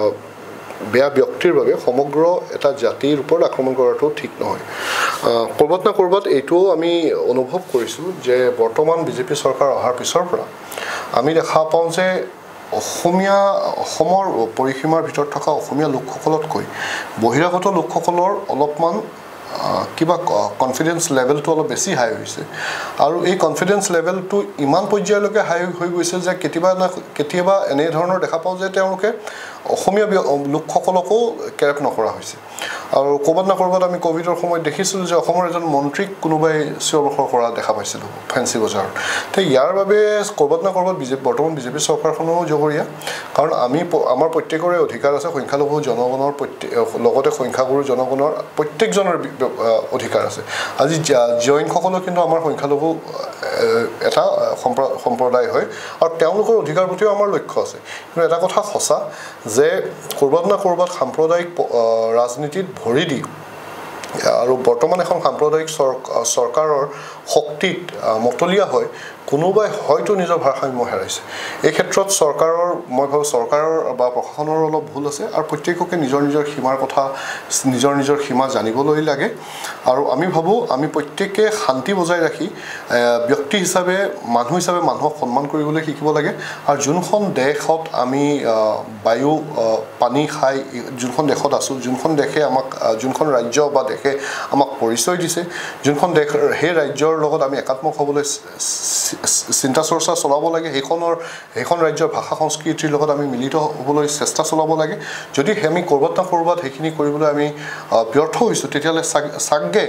বেয়া ব্যক্তিৰ বাবে সমগ্ৰ এটা জাতিৰ ওপৰত আক্ৰমণ কৰাটো ঠিক নহয় ক'ৰবাত না ক'ৰবাত এইটোও আমি অনুভৱ কৰিছোঁ যে বৰ্তমান বিজেপি চৰকাৰ অহাৰ পিছৰ পৰা আমি দেখা পাওঁ যে অসমীয়া অসমৰ পৰিসীমাৰ ভিতৰত থকা অসমীয়া লোকসকলতকৈ বহিৰাগত লোকসকলৰ অলপমান কিবা কনফিডেন্স লেভেলটো অলপ বেছি হাই হৈছে আৰু এই কনফিডেন্স লেভেলটো ইমান পৰ্যায়লৈকে হাই হৈ গৈছে যে কেতিয়াবা না কেতিয়াবা এনে ধৰণৰ দেখা পাওঁ যে তেওঁলোকে অসমীয়া লোকসকলকো কেৰেপ নকৰা হৈছে আৰু ক'ৰবাত না ক'ৰবাত আমি ক'ভিডৰ সময়ত দেখিছিলোঁ যে অসমৰ এজন মন্ত্ৰীক কোনোবাই চিঞৰ বাখৰ কৰা দেখা পাইছিলোঁ ফেঞ্চি বজাৰত তো ইয়াৰ বাবে ক'ৰবাত না ক'ৰবাত বিজেপি বৰ্তমান বিজেপি চৰকাৰখনো জগৰীয়া কাৰণ আমি আমাৰ প্ৰত্যেকৰে অধিকাৰ আছে সংখ্যালঘু জনগণৰ প্ৰত্যেক লগতে সংখ্যাগুৰু জনগণৰ প্ৰত্যেকজনৰ অধিকাৰ আছে আজি জৈনসকলৰ কিন্তু আমাৰ সংখ্যালঘু এটা সম্প্ৰদায় হয় আৰু তেওঁলোকৰ অধিকাৰ প্ৰতিও আমাৰ লক্ষ্য আছে কিন্তু এটা কথা সঁচা যে ক'ৰবাত না ক'ৰবাত সাম্প্ৰদায়িক ৰাজনীতিত ভৰি দি আৰু বৰ্তমান এখন সাম্প্ৰদায়িক চৰকাৰৰ শক্তিত মতলীয়া হয় কোনোবাই হয়তো নিজৰ ভাৰসাম্য হেৰাইছে এই ক্ষেত্ৰত চৰকাৰৰ মই ভাবোঁ চৰকাৰৰ বা প্ৰশাসনৰ অলপ ভুল আছে আৰু প্ৰত্যেককে নিজৰ নিজৰ সীমাৰ কথা নিজৰ নিজৰ সীমা জানিবলৈ লাগে আৰু আমি ভাবোঁ আমি প্ৰত্যেকে শান্তি বজাই ৰাখি ব্যক্তি হিচাপে মানুহ হিচাপে মানুহক সন্মান কৰিবলৈ শিকিব লাগে আৰু যোনখন দেশত আমি বায়ু পানী খাই যোনখন দেশত আছোঁ যোনখন দেশে আমাক যোনখন ৰাজ্য বা দেশে আমাক পৰিচয় দিছে যোনখন দেশ সেই ৰাজ্যৰ লগত আমি একাত্মক হ'বলৈ চিন্তা চৰ্চা চলাব লাগে সেইখনৰ সেইখন ৰাজ্যৰ ভাষা সংস্কৃতিৰ লগত আমি মিলিত হ'বলৈ চেষ্টা চলাব লাগে যদি আমি ক'ৰবাত না ক'ৰবাত সেইখিনি কৰিবলৈ আমি ব্যৰ্থ হৈছোঁ তেতিয়াহ'লে চাগে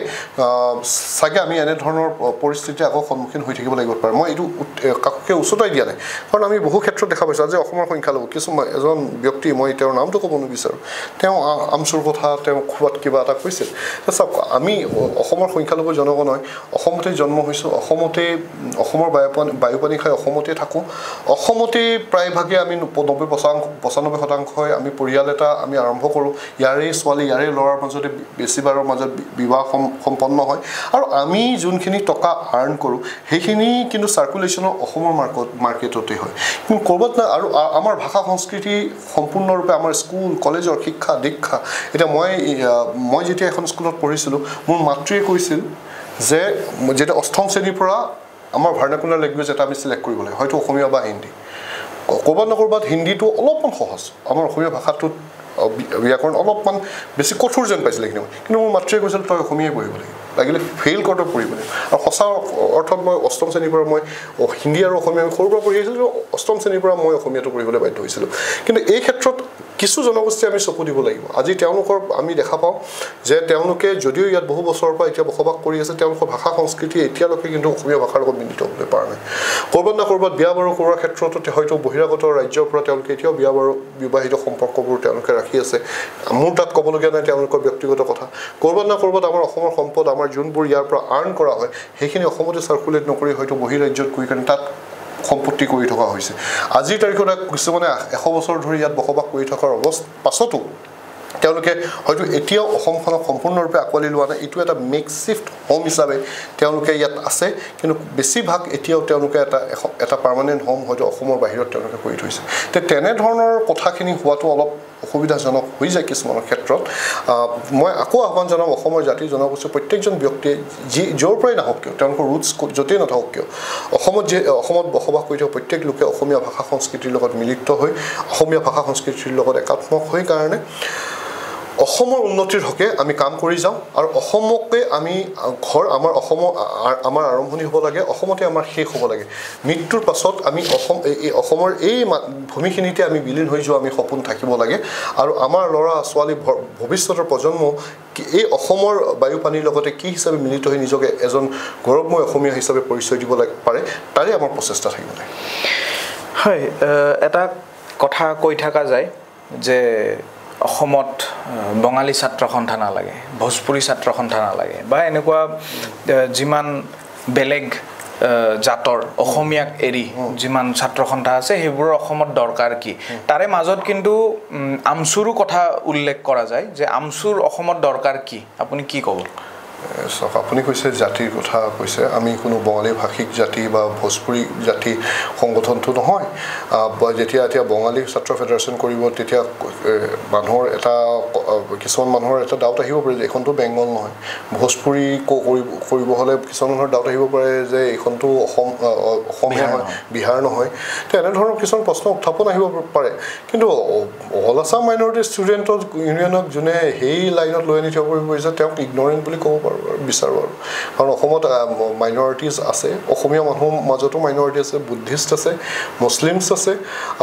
চাগে আমি এনেধৰণৰ পৰিস্থিতি আকৌ সন্মুখীন হৈ থাকিব লাগিব পাৰে মই এইটো কাককে উচতাই দিয়া নাই কাৰণ আমি বহু ক্ষেত্ৰত দেখা পাইছোঁ যে অসমৰ সংখ্যালঘু কিছুমান এজন ব্যক্তি মই তেওঁৰ নামটো ক'ব নিবিচাৰোঁ তেওঁ আমচুৰ কথা তেওঁ ক'ৰবাত কিবা এটা কৈছিল চাওক আমি অসমৰ সংখ্যালঘু জনগণ হয় অসমতে জন্ম হৈছোঁ অসমতে অসমৰ বায়ু পানী খাই অসমতে থাকোঁ অসমতে প্ৰায়ভাগে আমি নব্বৈ পঁচানব্বৈ শতাংশই আমি পৰিয়াল এটা আমি আৰম্ভ কৰোঁ ইয়াৰে ছোৱালী ইয়াৰে ল'ৰাৰ মাজতে বেছিবাৰৰ মাজত বিবাহ সম্পন্ন হয় আৰু আমি যোনখিনি টকা আৰ্ণ কৰোঁ সেইখিনি কিন্তু চাৰ্কুলেশ্যনৰ অসমৰ মাৰ্কত মাৰ্কেটতে হয় কিন্তু ক'ৰবাত না আৰু আমাৰ ভাষা সংস্কৃতি সম্পূৰ্ণৰূপে আমাৰ স্কুল কলেজৰ শিক্ষা দীক্ষা এতিয়া মই মই যেতিয়া এখন স্কুলত পঢ়িছিলোঁ মোৰ মাতৃয়ে কৈছিল যে যেতিয়া অষ্টম শ্ৰেণীৰ পৰা আমাৰ ভাৰ্নাকুলাৰ লেংগুৱেজ এটা আমি চিলেক্ট কৰিব লাগে হয়তো অসমীয়া বা হিন্দী ক'ৰবাত না ক'ৰবাত হিন্দীটো অলপমান সহজ আমাৰ অসমীয়া ভাষাটোত ব্যাকৰণ অলপমান বেছি কঠোৰ যেন পাইছিলে এইখিনি কিন্তু মোৰ মাতৃয়ে কৈছিল তই অসমীয়াই পঢ়িব লাগিব লাগিলে ফেইল কৰোঁতে পঢ়িব লাগিব আৰু সঁচা অৰ্থত মই অষ্টম শ্ৰেণীৰ পৰা মই হিন্দী আৰু অসমীয়া সৰুৰ পৰা পঢ়ি আহিছিলোঁ অষ্টম শ্ৰেণীৰ পৰা মই অসমীয়াটো পঢ়িবলৈ বাধ্য হৈছিলোঁ কিন্তু এই ক্ষেত্ৰত কিছু জনগোষ্ঠী আমি চকু দিব লাগিব আজি তেওঁলোকৰ আমি দেখা পাওঁ যে তেওঁলোকে যদিও ইয়াত বহু বছৰৰ পৰা এতিয়া বসবাস কৰি আছে তেওঁলোকৰ ভাষা সংস্কৃতি এতিয়ালৈকে কিন্তু অসমীয়া ভাষাৰ লগত মিলিত হ'বলৈ পৰা নাই ক'ৰবাত না ক'ৰবাত বিয়া বাৰু কৰোৱাৰ ক্ষেত্ৰতো হয়তো বহিৰাগত ৰাজ্যৰ পৰা তেওঁলোকে এতিয়াও বিয়া বাৰু বিবাহিত সম্পৰ্কবোৰ তেওঁলোকে ৰাখি আছে মোৰ তাত ক'বলগীয়া নাই তেওঁলোকৰ ব্যক্তিগত কথা ক'ৰবাত না ক'ৰবাত আমাৰ অসমৰ সম্পদ আমাৰ যোনবোৰ ইয়াৰ পৰা আৰ্ণ কৰা হয় সেইখিনি অসমতে চাৰ্কুলেট নকৰি হয়তো বহিৰাজ্যত গৈ কিনে তাত সম্পত্তি কৰি থকা হৈছে আজিৰ তাৰিখত কিছুমানে এশ বছৰ ধৰি ইয়াত বসবাস কৰি থকাৰ অৱস্থা পাছতো তেওঁলোকে হয়তো এতিয়াও অসমখনক সম্পূৰ্ণৰূপে আঁকোৱালি লোৱা নাই এইটো এটা মেক শ্বিফ্ট হোম হিচাপে তেওঁলোকে ইয়াত আছে কিন্তু বেছিভাগ এতিয়াও তেওঁলোকে এটা এটা পাৰ্মানেণ্ট হোম হয়তো অসমৰ বাহিৰত তেওঁলোকে কৰি থৈছে তে তেনেধৰণৰ কথাখিনি হোৱাটো অলপ অসুবিধাজনক হৈ যায় কিছুমানৰ ক্ষেত্ৰত মই আকৌ আহ্বান জনাম অসমৰ জাতি জনগোষ্ঠীৰ প্ৰত্যেকজন ব্যক্তিয়ে যি য'ৰ পৰাই নাহক কিয় তেওঁলোকৰ ৰুটছ য'তেই নাথাকক কিয় অসমত যে অসমত বসবাস কৰি থকা প্ৰত্যেক লোকে অসমীয়া ভাষা সংস্কৃতিৰ লগত মিলিত হৈ অসমীয়া ভাষা সংস্কৃতিৰ লগত একাত্মক হৈ কাৰণে অসমৰ উন্নতিৰ হকে আমি কাম কৰি যাওঁ আৰু অসমকে আমি ঘৰ আমাৰ অসমৰ আমাৰ আৰম্ভণি হ'ব লাগে অসমতে আমাৰ শেষ হ'ব লাগে মৃত্যুৰ পাছত আমি অসম এই অসমৰ এই ভূমিখিনিতে আমি বিলীন হৈ যোৱা আমি সপোন থাকিব লাগে আৰু আমাৰ ল'ৰা ছোৱালী ভৱিষ্যতৰ প্ৰজন্ম এই অসমৰ বায়ু পানীৰ লগতে কি হিচাপে মিলিত হৈ নিজকে এজন গৌৰৱময় অসমীয়া হিচাপে পৰিচয় দিব পাৰে তাৰে আমাৰ প্ৰচেষ্টা থাকিব লাগে হয় এটা কথা কৈ থকা যায় যে অসমত বঙালী ছাত্ৰ সন্থা নালাগে ভোজপুৰী ছাত্ৰ সন্থা নালাগে বা এনেকুৱা যিমান বেলেগ জাতৰ অসমীয়াক এৰি যিমান ছাত্ৰ সন্থা আছে সেইবোৰৰ অসমত দৰকাৰ কি তাৰে মাজত কিন্তু আমচুৰো কথা উল্লেখ কৰা যায় যে আমচুৰ অসমত দৰকাৰ কি আপুনি কি ক'ব চাওক আপুনি কৈছে জাতিৰ কথা কৈছে আমি কোনো বঙালী ভাষিক জাতি বা ভোজপুৰী জাতি সংগঠনটো নহয় যেতিয়া এতিয়া বঙালী ছাত্ৰ ফেডাৰেশ্যন কৰিব তেতিয়া মানুহৰ এটা কিছুমান মানুহৰ এটা ডাউট আহিব পাৰে যে এইখনটো বেংগল নহয় ভোজপুৰী কৰিব কৰিব হ'লে কিছুমান মানুহৰ ডাউট আহিব পাৰে যে এইখনটো অসম অসমীয়া নহয় বিহাৰ নহয় তো এনেধৰণৰ কিছুমান প্ৰশ্ন উত্থাপন আহিব পাৰে কিন্তু অল আছাম মাইনৰিটি ষ্টুডেণ্টৰ ইউনিয়নক যোনে সেই লাইনত লৈ আনি থিয় কৰিব পাৰিছে তেওঁক ইগনৰেণ্ট বুলি ক'ব বিচাৰোঁ আৰু কাৰণ অসমত মাইনৰিটিজ আছে অসমীয়া মানুহৰ মাজতো মাইনৰিটি আছে বুদ্ধিষ্ট আছে মুছলিমছ আছে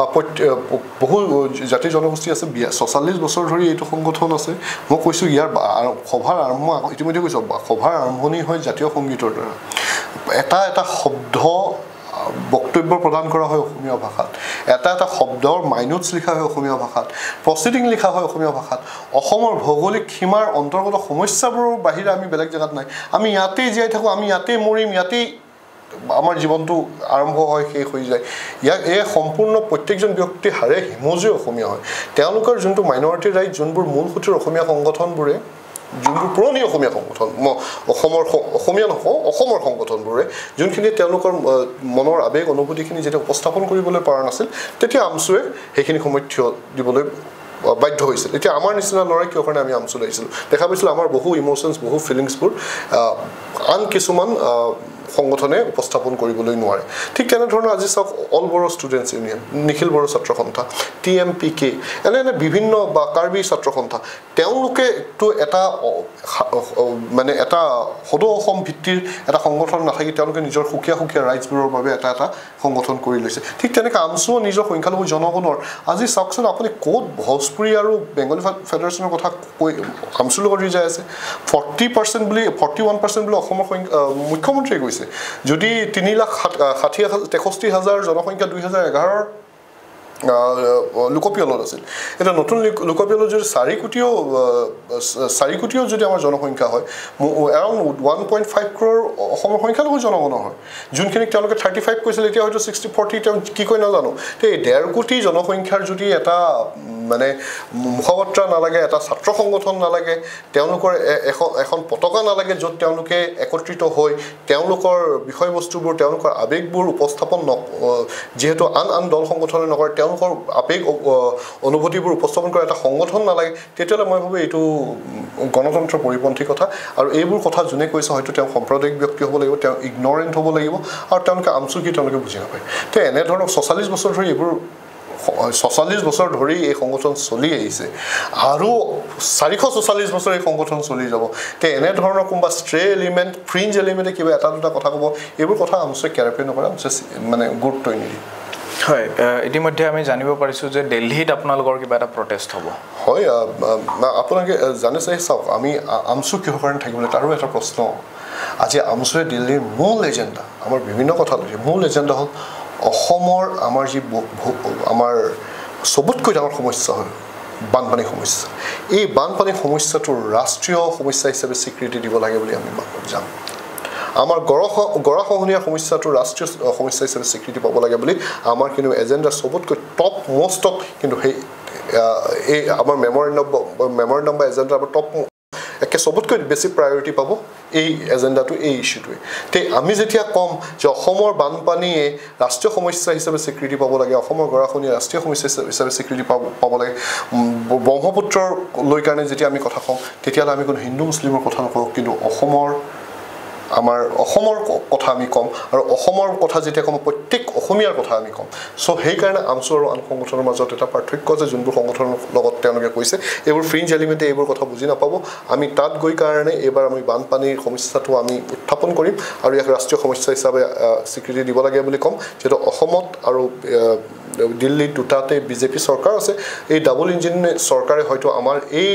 বহু জাতি জনগোষ্ঠী আছে ছয়চল্লিছ বছৰ ধৰি এইটো সংগঠন আছে মই কৈছোঁ ইয়াৰ সভাৰ আৰম্ভ ইতিমধ্যে কৈছোঁ সভাৰ আৰম্ভণি হয় জাতীয় সংগীতৰ দ্বাৰা এটা এটা শব্দ বক্তব্য প্ৰদান কৰা হয় অসমীয়া ভাষাত এটা এটা শব্দৰ মাইনুটছ লিখা হয় অসমীয়া ভাষাত প্ৰচিডিং লিখা হয় অসমীয়া ভাষাত অসমৰ ভৌগোলিক সীমাৰ অন্তৰ্গত সমস্যাবোৰৰ বাহিৰে আমি বেলেগ জেগাত নাই আমি ইয়াতেই জীয়াই থাকোঁ আমি ইয়াতেই মৰিম ইয়াতেই আমাৰ জীৱনটো আৰম্ভ হয় শেষ হৈ যায় ইয়াক এই সম্পূৰ্ণ প্ৰত্যেকজন ব্যক্তি হাৰে হিমজুৱে অসমীয়া হয় তেওঁলোকৰ যোনটো মাইনৰিটি ৰাইট যোনবোৰ মূল সুঁতিৰ অসমীয়া সংগঠনবোৰে যোনবোৰ পুৰণি অসমীয়া সংগঠন অসমৰ অসমীয়া নকওঁ অসমৰ সংগঠনবোৰে যোনখিনি তেওঁলোকৰ মনৰ আৱেগ অনুভূতিখিনি যেতিয়া উপস্থাপন কৰিবলৈ পৰা নাছিল তেতিয়া আমচুৱে সেইখিনি সময়ত থিয় দিবলৈ বাধ্য হৈছিল এতিয়া আমাৰ নিচিনা ল'ৰাই কিয় কাৰণে আমি আমচু লাগিছিলোঁ দেখা পাইছিলোঁ আমাৰ বহু ইম'শ্যনছ বহু ফিলিংছবোৰ আন কিছুমান সংগঠনে উপস্থাপন কৰিবলৈ নোৱাৰে ঠিক তেনেধৰণৰ আজি চাওক অল বড়ো ষ্টুডেণ্টছ ইউনিয়ন নিখিল বড়ো ছাত্ৰ সন্থা টি এম পি কে এনে এনে বিভিন্ন বা কাৰ্বি ছাত্ৰ সন্থা তেওঁলোকেতো এটা মানে এটা সদৌ অসম ভিত্তিৰ এটা সংগঠন নাথাকি তেওঁলোকে নিজৰ সুকীয়া সুকীয়া ৰাইজবোৰৰ বাবে এটা এটা সংগঠন কৰি লৈছে ঠিক তেনেকৈ আমচুও নিজৰ সংখ্যালঘু জনগণৰ আজি চাওকচোন আপুনি ক'ত ভোজপুৰী আৰু বেংগলী ফেডাৰেশ্যনৰ কথা কৈ আমচুৰ লগত ৰিজাই আছে ফৰ্টি পাৰ্চেণ্ট বুলি ফৰ্টি ওৱান পাৰ্চেণ্ট বুলি অসমৰ মুখ্যমন্ত্ৰীয়ে কৈছে যদি তিনি লাখ ষাঠি তেষষ্ঠি হাজাৰ জনসংখ্যা দুই হাজাৰ এঘাৰৰ লোকপিয়লত আছিল এটা নতুন লোকপিয়লত যদি চাৰি কোটিও চাৰি কোটিও যদি আমাৰ জনসংখ্যা হয় around one point five crore অসমৰ সংখ্যালঘু জনগণৰ হয় যোনখিনিক তেওঁলোকে থাৰ্টি ফাইভ কৈছিল এতিয়া হয়তো ছিক্সটি ফৰ্টি তেওঁ কি কয় নাজানো তো এই ডেৰ কোটি জনসংখ্যাৰ যদি এটা মানে মুখপাত্ৰ নালাগে এটা ছাত্ৰ সংগঠন নালাগে তেওঁলোকৰ এখন এখন পতাকা নালাগে য'ত তেওঁলোকে একত্ৰিত হৈ তেওঁলোকৰ বিষয়বস্তুবোৰ তেওঁলোকৰ আৱেগবোৰ উপস্থাপন ন যিহেতু আন আন দল সংগঠনে নকৰে তেওঁলোকৰ আৱেগ অনুভূতিবোৰ উপস্থাপন কৰা এটা সংগঠন নালাগে তেতিয়াহ'লে মই ভাবোঁ এইটো গণতন্ত্ৰ পৰিপন্থী কথা আৰু এইবোৰ কথা যোনে কৈছে হয়তো তেওঁ সাম্প্ৰদায়িক ব্যক্তি হ'ব লাগিব তেওঁ ইগনৰেণ্ট হ'ব লাগিব আৰু তেওঁলোকে আমচু কি তেওঁলোকে বুজি নাপায় তো এনেধৰণৰ ছয়চল্লিছ বছৰ ধৰি এইবোৰ ছয়চল্লিছ বছৰ ধৰি এই সংগঠন চলি আহিছে আৰু চাৰিশ ছয়চল্লিছ বছৰ এই সংগঠন চলি যাব তে এনেধৰণৰ কোনোবা ষ্ট্ৰে এলিমেণ্ট ফ্ৰিঞ্জ এলিমেণ্টে কিবা এটা দুটা কথা ক'ব এইবোৰ কথা আমচুৱে কেয়াৰপে নকৰে আমচুৱে মানে গুৰুত্বই নিদিয়ে হয় ইতিমধ্যে আমি জানিব পাৰিছোঁ যে দিল্লীত আপোনালোকৰ কিবা এটা প্ৰটেষ্ট হ'ব হয় আপোনালোকে জানে চাই চাওক আমি আমচু কিহৰ কাৰণে থাকিবলৈ তাৰো এটা প্ৰশ্ন আজি আমচুৱে দিল্লীৰ মূল এজেণ্ডা আমাৰ বিভিন্ন কথা লৈছে মূল এজেণ্ডা হ'ল অসমৰ আমাৰ যি আমাৰ চবতকৈ ডাঙৰ সমস্যা হয় বানপানী সমস্যা এই বানপানী সমস্যাটো ৰাষ্ট্ৰীয় সমস্যা হিচাপে স্বীকৃতি দিব লাগে বুলি আমি যাম আমাৰ গড় গড়াখহনীয়া সমস্যাটো ৰাষ্ট্ৰীয় সমস্যা হিচাপে স্বীকৃতি পাব লাগে বুলি আমাৰ কিন্তু এজেণ্ডা চবতকৈ টপ মষ্টত কিন্তু সেই এই আমাৰ মেমৰেণ্ডাম মেমৰেণ্ডাম বা এজেণ্ডা আমাৰ টপ একে চবতকৈ বেছি প্ৰায়ৰিটি পাব এই এজেণ্ডাটো এই ইস্যুটোৱে তে আমি যেতিয়া কম যে অসমৰ বানপানীয়ে ৰাষ্ট্ৰীয় সমস্যা হিচাপে স্বীকৃতি পাব লাগে অসমৰ গৰাখহনীয়া ৰাষ্ট্ৰীয় সমস্যা হিচাপে স্বীকৃতি পাব পাব লাগে ব্ৰহ্মপুত্ৰৰ লৈ কাৰণে যেতিয়া আমি কথা কওঁ তেতিয়াহ'লে আমি কোনো হিন্দু মুছলিমৰ কথা নকওঁ কিন্তু অসমৰ আমাৰ অসমৰ কথা আমি কম আৰু অসমৰ কথা যেতিয়া কম প্ৰত্যেক অসমীয়াৰ কথা আমি কম সো সেইকাৰণে আমছু আৰু আন সংগঠনৰ মাজত এটা পাৰ্থক্য যে যোনবোৰ সংগঠনৰ লগত তেওঁলোকে কৈছে এইবোৰ ফ্ৰিঞ্জ এলিমেণ্টে এইবোৰ কথা বুজি নাপাব আমি তাত গৈ কাৰণে এইবাৰ আমি বানপানীৰ সমস্যাটো আমি উত্থাপন কৰিম আৰু ইয়াক ৰাষ্ট্ৰীয় সমস্যা হিচাপে স্বীকৃতি দিব লাগে বুলি ক'ম যিহেতু অসমত আৰু দিল্লীত দুটাতে বিজেপি চৰকাৰ আছে এই ডাবল ইঞ্জিন চৰকাৰে হয়তো আমাৰ এই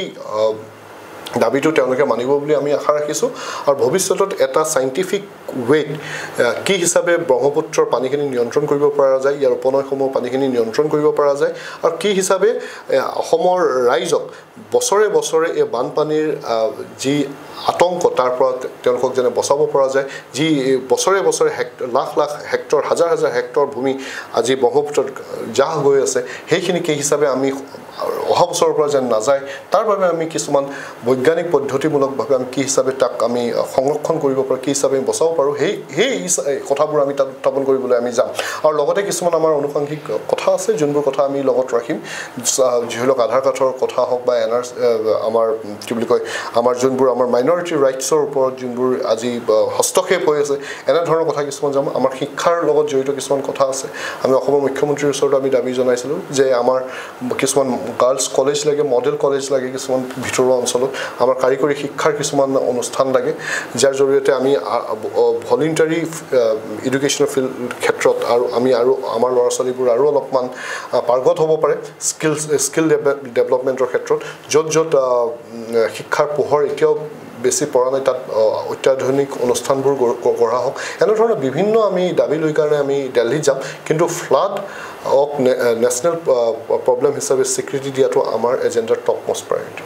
দাবিটো তেওঁলোকে মানিব বুলি আমি আশা ৰাখিছোঁ আৰু ভৱিষ্যতত এটা সাইন্টিফিক ৱেত কি হিচাপে ব্ৰহ্মপুত্ৰৰ পানীখিনি নিয়ন্ত্ৰণ কৰিব পৰা যায় ইয়াৰ উপনৈসমূহ পানীখিনি নিয়ন্ত্ৰণ কৰিব পৰা যায় আৰু কি হিচাপে অসমৰ ৰাইজক বছৰে বছৰে এই বানপানীৰ যি আতংক তাৰ পৰা তেওঁলোকক যেনে বচাব পৰা যায় যি বছৰে বছৰে লাখ লাখ হেক্টৰ হাজাৰ হাজাৰ হেক্টৰ ভূমি আজি ব্ৰহ্মপুত্ৰত জাহ গৈ আছে সেইখিনি কি হিচাপে আমি অহা বছৰৰ পৰা যেন নাযায় তাৰ বাবে আমি কিছুমান বৈজ্ঞানিক পদ্ধতিমূলকভাৱে আমি কি হিচাপে তাক আমি সংৰক্ষণ কৰিব পাৰোঁ কি হিচাপে আমি বচাব পাৰোঁ সেই সেই কথাবোৰ আমি তাত উত্থাপন কৰিবলৈ আমি যাম আৰু লগতে কিছুমান আমাৰ অনুষংগিক কথা আছে যোনবোৰ কথা আমি লগত ৰাখিম যিহলক আধাৰ কাৰ্ডৰ কথা হওক বা এন আৰ আমাৰ কি বুলি কয় আমাৰ যোনবোৰ আমাৰ মাইনৰিটি ৰাইটছৰ ওপৰত যোনবোৰ আজি হস্তক্ষেপ হৈ আছে এনেধৰণৰ কথা কিছুমান যাম আমাৰ শিক্ষাৰ লগত জড়িত কিছুমান কথা আছে আমি অসমৰ মুখ্যমন্ত্ৰীৰ ওচৰত আমি দাবী জনাইছিলোঁ যে আমাৰ কিছুমান গাৰ্লছ কলেজ লাগে মডেল কলেজ লাগে কিছুমান ভিতৰুৱা অঞ্চলত আমাৰ কাৰিকৰী শিক্ষাৰ কিছুমান অনুষ্ঠান লাগে যাৰ জৰিয়তে আমি ভলেণ্টাৰী এডুকেশ্যনেল ফিল্ড ক্ষেত্ৰত আৰু আমি আৰু আমাৰ ল'ৰা ছোৱালীবোৰ আৰু অলপমান পাৰ্গত হ'ব পাৰে স্কিল স্কিল ডেভেলপমেণ্টৰ ক্ষেত্ৰত য'ত য'ত শিক্ষাৰ পোহৰ এতিয়াও বেছি পৰা নাই তাত অত্যাধুনিক অনুষ্ঠানবোৰ গঢ়া হওক এনেধৰণৰ বিভিন্ন আমি দাবী লৈ কাৰণে আমি দিল্লীত যাম কিন্তু ফ্লাড অক নেশ্যনেল প্ৰব্লেম হিচাপে স্বীকৃতি দিয়াটো আমাৰ এজেণ্ডাৰ টপ মষ্ট প্ৰায়ৰিটি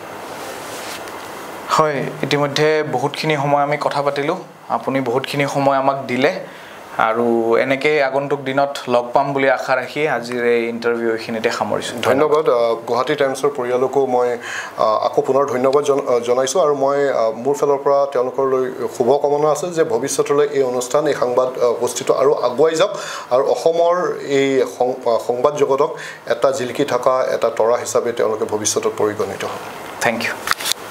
হয় ইতিমধ্যে বহুতখিনি সময় আমি কথা পাতিলোঁ আপুনি বহুতখিনি সময় আমাক দিলে আৰু এনেকৈ আগন্তুক দিনত লগ পাম বুলি আশা ৰাখি আজিৰ এই ইণ্টাৰভিউ এইখিনিতে সামৰিছোঁ ধন্যবাদ গুৱাহাটী টাইমছৰ পৰিয়ালকো মই আকৌ পুনৰ ধন্যবাদ জনাইছোঁ আৰু মই মোৰ ফালৰ পৰা তেওঁলোকলৈ শুভকামনা আছে যে ভৱিষ্যতলৈ এই অনুষ্ঠান এই সংবাদ উপস্থিত আৰু আগুৱাই যাওক আৰু অসমৰ এই সংবাদ জগতক এটা জিলিকি থকা এটা তৰা হিচাপে তেওঁলোকে ভৱিষ্যতত পৰিগণিত হ'ব থেংক ইউ